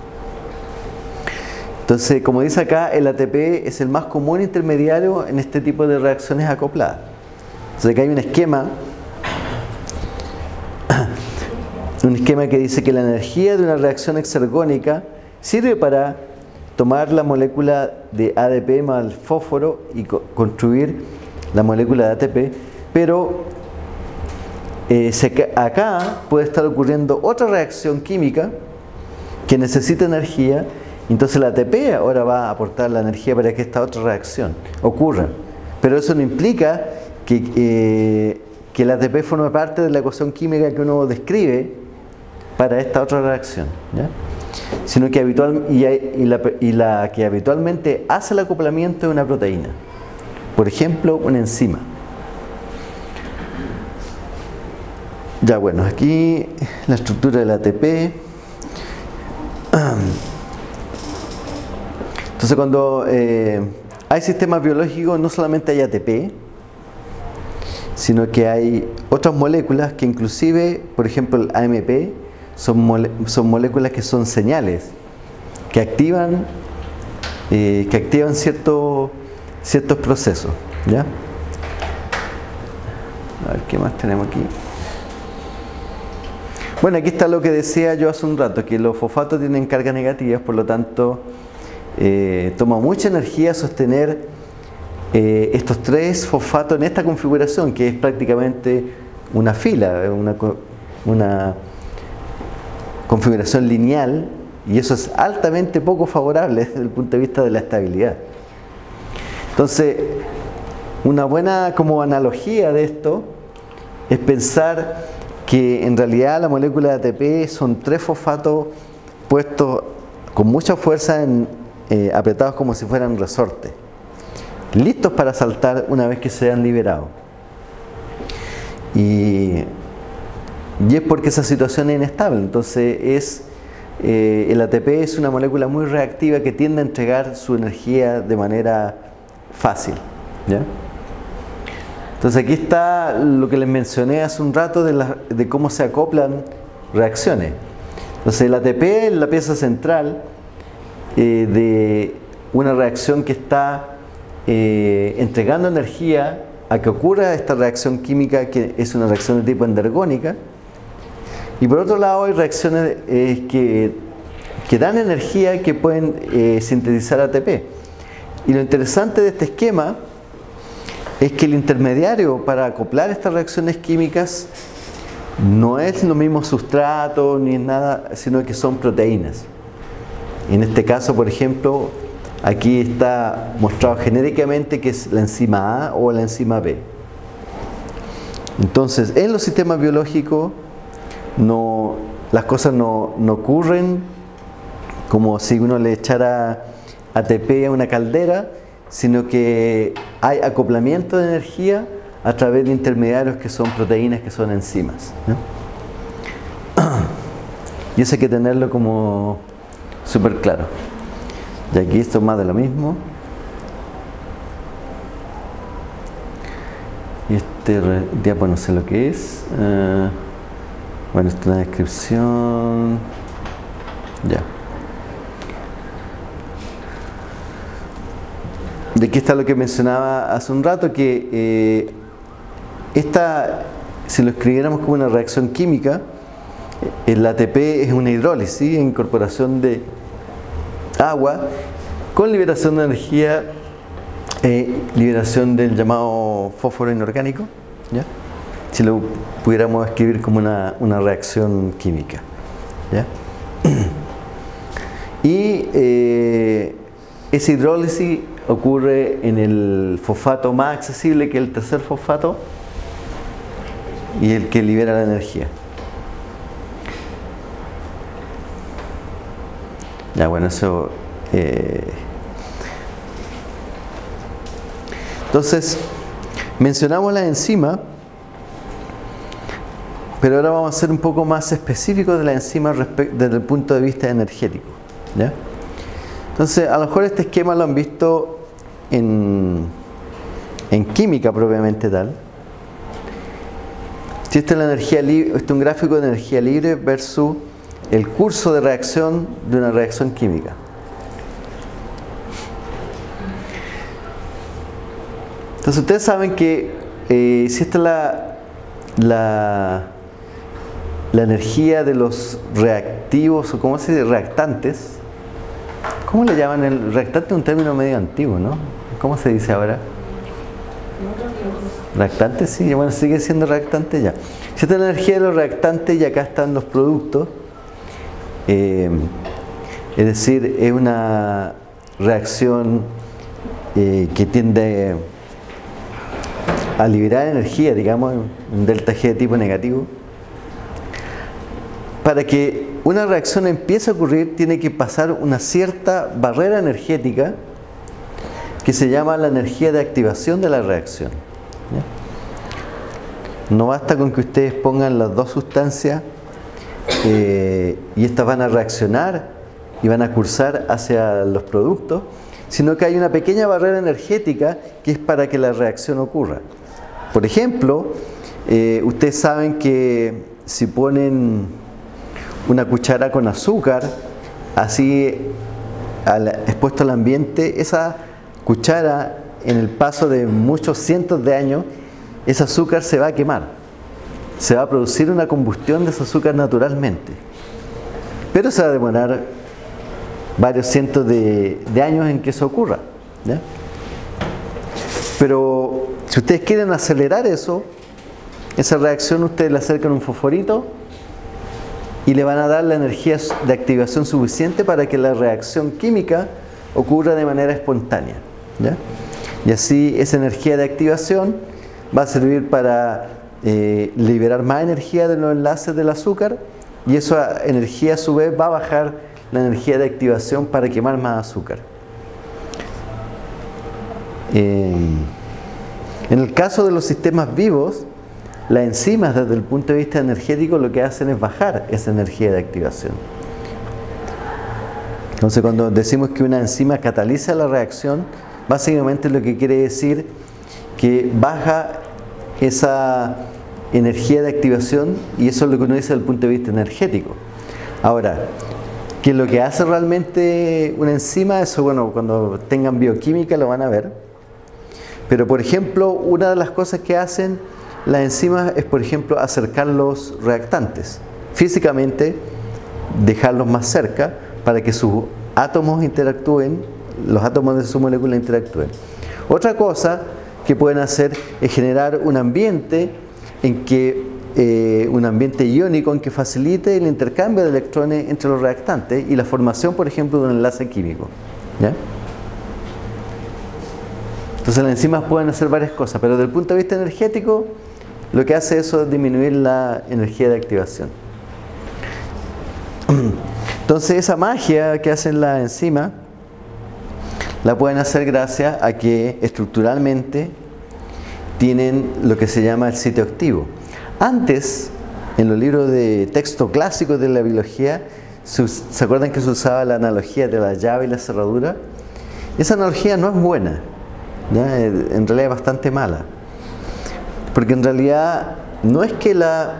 Entonces, como dice acá, el A T P es el más común intermediario en este tipo de reacciones acopladas. Entonces, acá hay un esquema, un esquema que dice que la energía de una reacción exergónica sirve para tomar la molécula de A D P más el fósforo y co construir la molécula de A T P, pero eh, se, acá puede estar ocurriendo otra reacción química que necesita energía. Entonces el A T P ahora va a aportar la energía para que esta otra reacción ocurra. Pero eso no implica que, eh, que el A T P forme parte de la ecuación química que uno describe para esta otra reacción, ¿ya? Sino que habitual, y, y, la, y la que habitualmente hace el acoplamiento de una proteína. Por ejemplo, una enzima. Ya bueno, aquí la estructura del A T P. Entonces cuando eh, hay sistemas biológicos no solamente hay A T P, sino que hay otras moléculas que inclusive, por ejemplo el A M P, son, mole son moléculas que son señales, que activan, eh, que activan cierto, ciertos procesos, ¿ya? A ver, ¿qué más tenemos aquí? Bueno, aquí está lo que decía yo hace un rato, que los fosfatos tienen cargas negativas, por lo tanto Eh, toma mucha energía sostener eh, estos tres fosfatos en esta configuración, que es prácticamente una fila, una, una configuración lineal, y eso es altamente poco favorable desde el punto de vista de la estabilidad. Entonces, una buena como analogía de esto es pensar que en realidad la molécula de A T P son tres fosfatos puestos con mucha fuerza en Eh, apretados como si fueran resortes, listos para saltar una vez que se han liberado. Y, y es porque esa situación es inestable. Entonces es, eh, el A T P es una molécula muy reactiva que tiende a entregar su energía de manera fácil, ¿ya? Entonces aquí está lo que les mencioné hace un rato de, la, de cómo se acoplan reacciones. Entonces el A T P es la pieza central Eh, de una reacción que está eh, entregando energía a que ocurra esta reacción química, que es una reacción de tipo endergónica. Y por otro lado hay reacciones eh, que, que dan energía, que pueden eh, sintetizar A T P. Y lo interesante de este esquema es que el intermediario para acoplar estas reacciones químicas no es lo mismo sustrato ni nada, sino que son proteínas. En este caso, por ejemplo, aquí está mostrado genéricamente que es la enzima A o la enzima B. Entonces, en los sistemas biológicos no, las cosas no, no ocurren como si uno le echara A T P a una caldera, sino que hay acoplamiento de energía a través de intermediarios que son proteínas, que son enzimas, ¿no? Y eso hay que tenerlo como súper claro. Y aquí esto es más de lo mismo. Y este diapo no sé lo que es. Uh, bueno, esto es una descripción. Ya. De aquí está lo que mencionaba hace un rato, que eh, esta, si lo escribiéramos como una reacción química, el A T P es una hidrólisis, incorporación de agua con liberación de energía, eh, liberación del llamado fósforo inorgánico, ¿ya? Si lo pudiéramos escribir como una, una reacción química, ¿ya? Y eh, esa hidrólisis ocurre en el fosfato más accesible, que es el tercer fosfato, y el que libera la energía. Ya, bueno, eso... Eh... Entonces, mencionamos la enzima, pero ahora vamos a ser un poco más específicos de la enzima desde el punto de vista energético, ¿ya? Entonces, a lo mejor este esquema lo han visto en, en química propiamente tal. Si esta es la energía libre, este es un gráfico de energía libre versus el curso de reacción de una reacción química. Entonces ustedes saben que eh, si esta es la, la, la energía de los reactivos, o ¿cómo se dice? Reactantes. ¿Cómo le llaman? El reactante es un término medio antiguo, ¿no? ¿Cómo se dice ahora? Reactante, sí, bueno, sigue siendo reactante ya. Si esta es la energía de los reactantes y acá están los productos, eh, es decir, es una reacción eh, que tiende a liberar energía, digamos, un delta G de tipo negativo. Para que una reacción empiece a ocurrir, tiene que pasar una cierta barrera energética que se llama la energía de activación de la reacción, ¿ya? No basta con que ustedes pongan las dos sustancias eh, y estas van a reaccionar y van a cursar hacia los productos, sino que hay una pequeña barrera energética que es para que la reacción ocurra. Por ejemplo, eh, ustedes saben que si ponen una cuchara con azúcar así al, expuesto al ambiente, esa cuchara en el paso de muchos cientos de años, ese azúcar se va a quemar, se va a producir una combustión de ese azúcar naturalmente, pero se va a demorar varios cientos de, de años en que eso ocurra, ¿ya? Pero si ustedes quieren acelerar eso, esa reacción ustedes le acercan un fosforito y le van a dar la energía de activación suficiente para que la reacción química ocurra de manera espontánea, ¿ya? Y así esa energía de activación va a servir para eh, liberar más energía de los enlaces del azúcar, y esa energía a su vez va a bajar la energía de activación para quemar más azúcar. Eh, en el caso de los sistemas vivos, las enzimas desde el punto de vista energético lo que hacen es bajar esa energía de activación. Entonces, cuando decimos que una enzima cataliza la reacción, básicamente lo que quiere decir que baja esa energía de activación, y eso es lo que uno dice desde el punto de vista energético. Ahora, ¿qué es lo que hace realmente una enzima? Eso, bueno, cuando tengan bioquímica lo van a ver. Pero, por ejemplo, una de las cosas que hacen las enzimas es, por ejemplo, acercar los reactantes. Físicamente, dejarlos más cerca para que sus átomos interactúen, los átomos de su molécula interactúen. Otra cosa que pueden hacer es generar un ambiente en que eh, un ambiente iónico en que facilite el intercambio de electrones entre los reactantes y la formación, por ejemplo, de un enlace químico, ¿ya? Entonces las enzimas pueden hacer varias cosas, pero desde el punto de vista energético, lo que hace eso es disminuir la energía de activación. Entonces esa magia que hacen las enzimas la pueden hacer gracias a que estructuralmente tienen lo que se llama el sitio activo. Antes, en los libros de texto clásicos de la biología, ¿se, ¿se acuerdan que se usaba la analogía de la llave y la cerradura? Esa analogía no es buena, ¿ya? En realidad es bastante mala, porque en realidad no es que la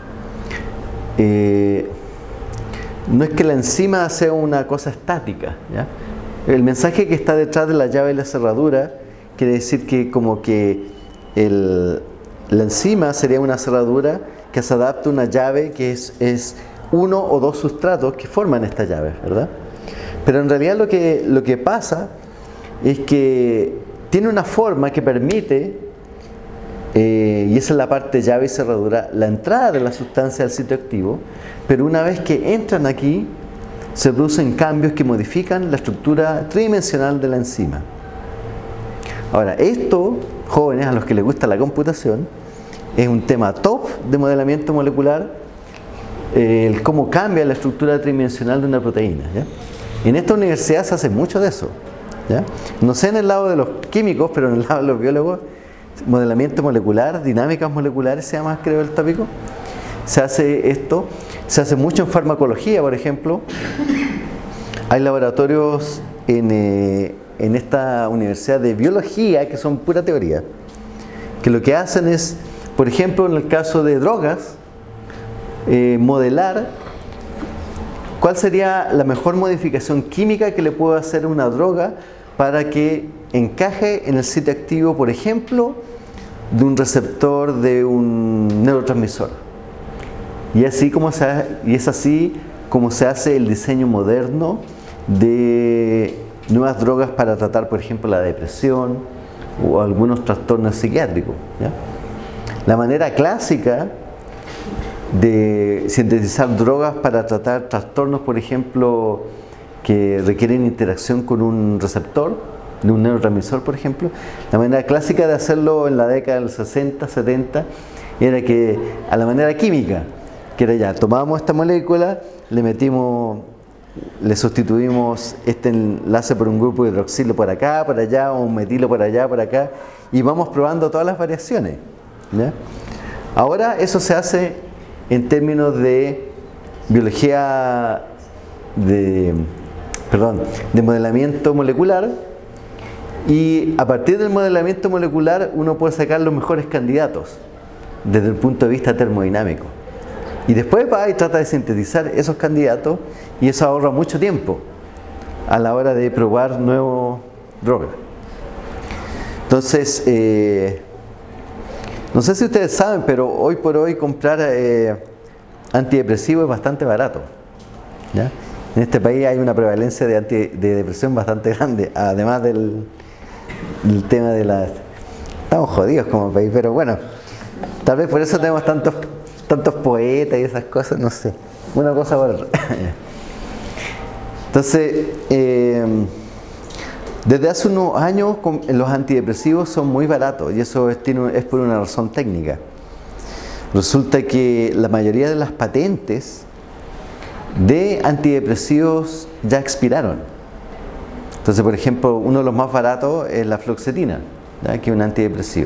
eh, no es que la enzima sea una cosa estática, ¿ya? El mensaje que está detrás de la llave y la cerradura quiere decir que como que el, la enzima sería una cerradura que se adapta a una llave que es, es uno o dos sustratos que forman esta llave, ¿verdad? Pero en realidad lo que, lo que pasa es que tiene una forma que permite, eh, y esa es la parte llave y cerradura, la entrada de la sustancia al sitio activo, pero una vez que entran aquí, se producen cambios que modifican la estructura tridimensional de la enzima. Ahora, esto, jóvenes a los que les gusta la computación, es un tema top de modelamiento molecular, eh, el cómo cambia la estructura tridimensional de una proteína, ¿ya? En esta universidad se hace mucho de eso, ¿ya? No sé en el lado de los químicos, pero en el lado de los biólogos, modelamiento molecular, dinámicas moleculares se llama, creo, el tópico. Se hace esto, se hace mucho en farmacología, por ejemplo. Hay laboratorios en, eh, en esta universidad de biología que son pura teoría, que lo que hacen es, por ejemplo, en el caso de drogas, eh, modelar cuál sería la mejor modificación química que le puedo hacer a una droga para que encaje en el sitio activo, por ejemplo, de un receptor de un neurotransmisor. Y, así como se, y es así como se hace el diseño moderno de nuevas drogas para tratar, por ejemplo, la depresión o algunos trastornos psiquiátricos, ¿ya? La manera clásica de sintetizar drogas para tratar trastornos, por ejemplo, que requieren interacción con un receptor de un neurotransmisor, por ejemplo, la manera clásica de hacerlo en la década del sesenta, setenta era que a la manera química, que era ya, tomábamos esta molécula, le metimos, le sustituimos este enlace por un grupo de hidroxilo por acá, por allá, o un metilo por allá, por acá, y vamos probando todas las variaciones, ¿ya? Ahora eso se hace en términos de biología de, perdón, de modelamiento molecular, y a partir del modelamiento molecular uno puede sacar los mejores candidatos desde el punto de vista termodinámico. Y después va y trata de sintetizar esos candidatos, y eso ahorra mucho tiempo a la hora de probar nuevas drogas. Entonces, eh, no sé si ustedes saben, pero hoy por hoy comprar eh, antidepresivos es bastante barato, ¿ya? En este país hay una prevalencia de, anti, de depresión bastante grande, además del, del tema de la... Estamos jodidos como país, pero bueno, tal vez por eso tenemos tantos... tantos poetas y esas cosas, no sé, una cosa por otra. Entonces, eh, desde hace unos años los antidepresivos son muy baratos, y eso es, tiene, es por una razón técnica. Resulta que la mayoría de las patentes de antidepresivos ya expiraron. Entonces, por ejemplo, uno de los más baratos es la fluoxetina, ¿ya? Que es un antidepresivo.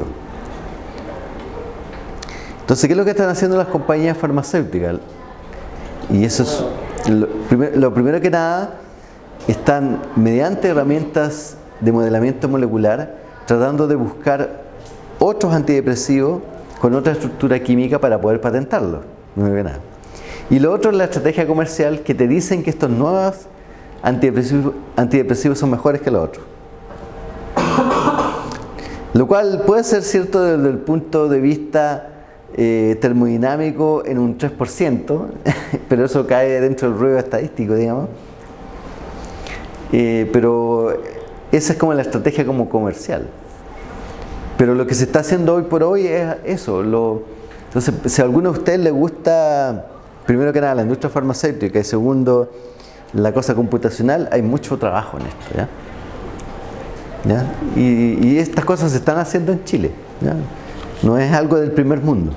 Entonces, ¿qué es lo que están haciendo las compañías farmacéuticas? Y eso es lo, primer, lo primero que nada, están mediante herramientas de modelamiento molecular tratando de buscar otros antidepresivos con otra estructura química para poder patentarlos. No me nada. Y lo otro es la estrategia comercial, que te dicen que estos nuevos antidepresivos, antidepresivos son mejores que los otros. Lo cual puede ser cierto desde el punto de vista Eh, termodinámico en un tres por ciento, pero eso cae dentro del ruido estadístico, digamos. Eh, pero esa es como la estrategia como comercial. Pero lo que se está haciendo hoy por hoy es eso. Lo, entonces, si a alguno de ustedes le gusta, primero que nada, la industria farmacéutica, y segundo, la cosa computacional, hay mucho trabajo en esto, ¿ya? ¿Ya? Y, y estas cosas se están haciendo en Chile, ¿ya? No es algo del primer mundo.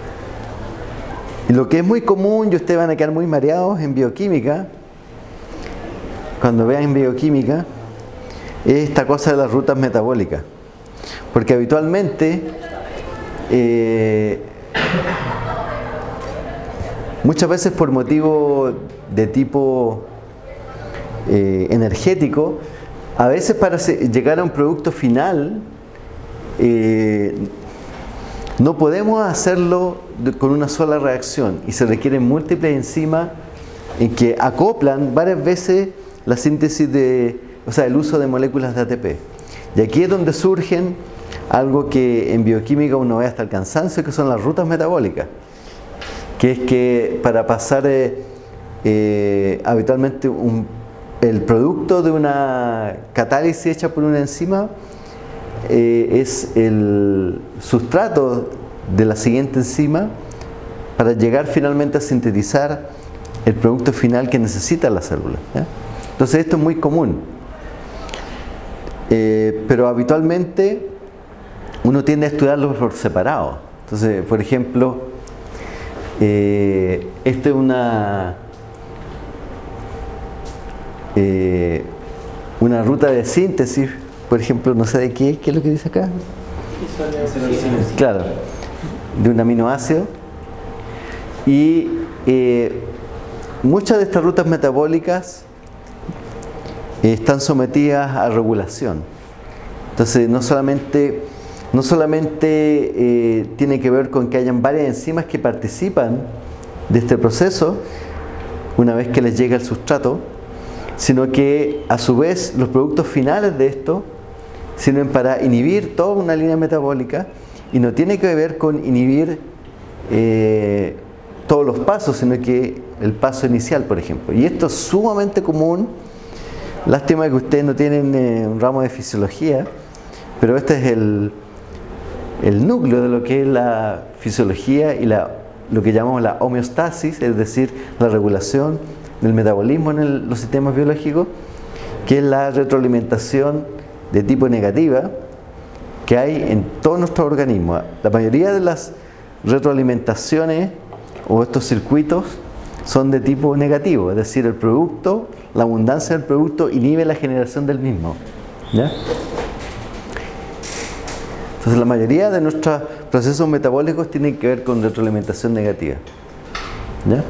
Y lo que es muy común, y ustedes van a quedar muy mareados en bioquímica, cuando vean bioquímica, es esta cosa de las rutas metabólicas. Porque habitualmente, eh, muchas veces por motivo de tipo eh, energético, a veces para llegar a un producto final, eh, no podemos hacerlo con una sola reacción y se requieren múltiples enzimas en que acoplan varias veces la síntesis de, o sea, el uso de moléculas de A T P. Y aquí es donde surgen algo que en bioquímica uno ve hasta el cansancio, que son las rutas metabólicas, que es que para pasar eh, eh, habitualmente un, el producto de una catálisis hecha por una enzima eh, es el sustrato de la siguiente enzima para llegar finalmente a sintetizar el producto final que necesita la célula, ¿ya? Entonces esto es muy común, eh, pero habitualmente uno tiende a estudiarlo por separado. Entonces, por ejemplo, eh, esta es una eh, una ruta de síntesis, por ejemplo, no sé de qué, ¿qué es lo que dice acá? Claro, de un aminoácido. Y eh, muchas de estas rutas metabólicas eh, están sometidas a regulación. Entonces, no solamente, no solamente eh, tiene que ver con que hayan varias enzimas que participan de este proceso una vez que les llega el sustrato, sino que a su vez los productos finales de esto sirven para inhibir toda una línea metabólica y no tiene que ver con inhibir eh, todos los pasos, sino que el paso inicial, por ejemplo. Y esto es sumamente común. Lástima que ustedes no tienen eh, un ramo de fisiología, pero este es el, el núcleo de lo que es la fisiología y la, lo que llamamos la homeostasis, es decir, la regulación del metabolismo en el, los sistemas biológicos, que es la retroalimentación de tipo negativa que hay en todos nuestros organismos. La mayoría de las retroalimentaciones o estos circuitos son de tipo negativo, es decir, el producto, la abundancia del producto inhibe la generación del mismo, ¿ya? Entonces la mayoría de nuestros procesos metabólicos tienen que ver con retroalimentación negativa, ¿ya?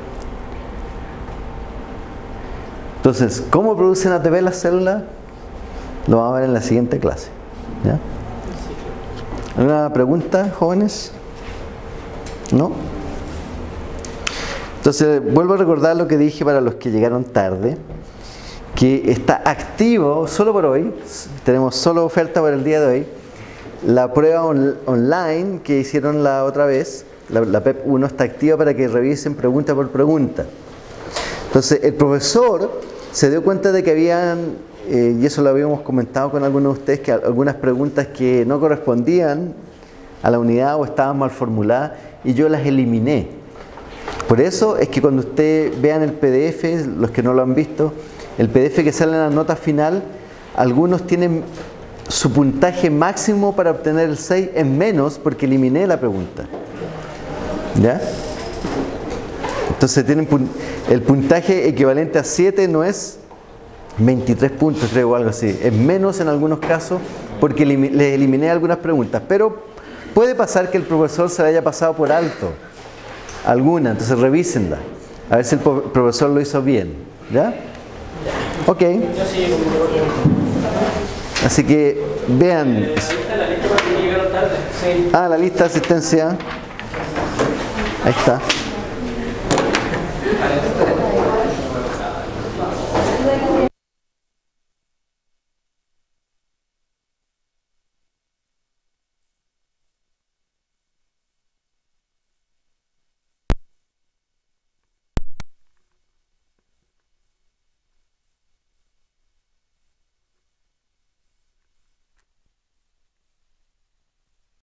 Entonces, ¿cómo producen A T P las células? Lo vamos a ver en la siguiente clase, ¿ya? ¿Alguna pregunta, jóvenes? ¿No? Entonces, vuelvo a recordar lo que dije para los que llegaron tarde, que está activo solo por hoy, tenemos solo oferta para el día de hoy, la prueba on, online que hicieron la otra vez, la, la P E P uno, está activa para que revisen pregunta por pregunta. Entonces, el profesor se dio cuenta de que habían, eh, y eso lo habíamos comentado con algunos de ustedes, que algunas preguntas que no correspondían a la unidad o estaban mal formuladas, y yo las eliminé. Por eso es que cuando ustedes vean el P D F, los que no lo han visto, el P D F que sale en la nota final, algunos tienen su puntaje máximo para obtener el seis en menos porque eliminé la pregunta, ¿ya? Entonces tienen el puntaje equivalente a siete, no es veintitrés puntos, creo, o algo así, es menos en algunos casos porque les eliminé algunas preguntas, pero puede pasar que el profesor se la haya pasado por alto alguna, entonces revísenla a ver si el profesor lo hizo bien, ¿ya? Ok, así que vean. Ah, la lista de asistencia, ahí está.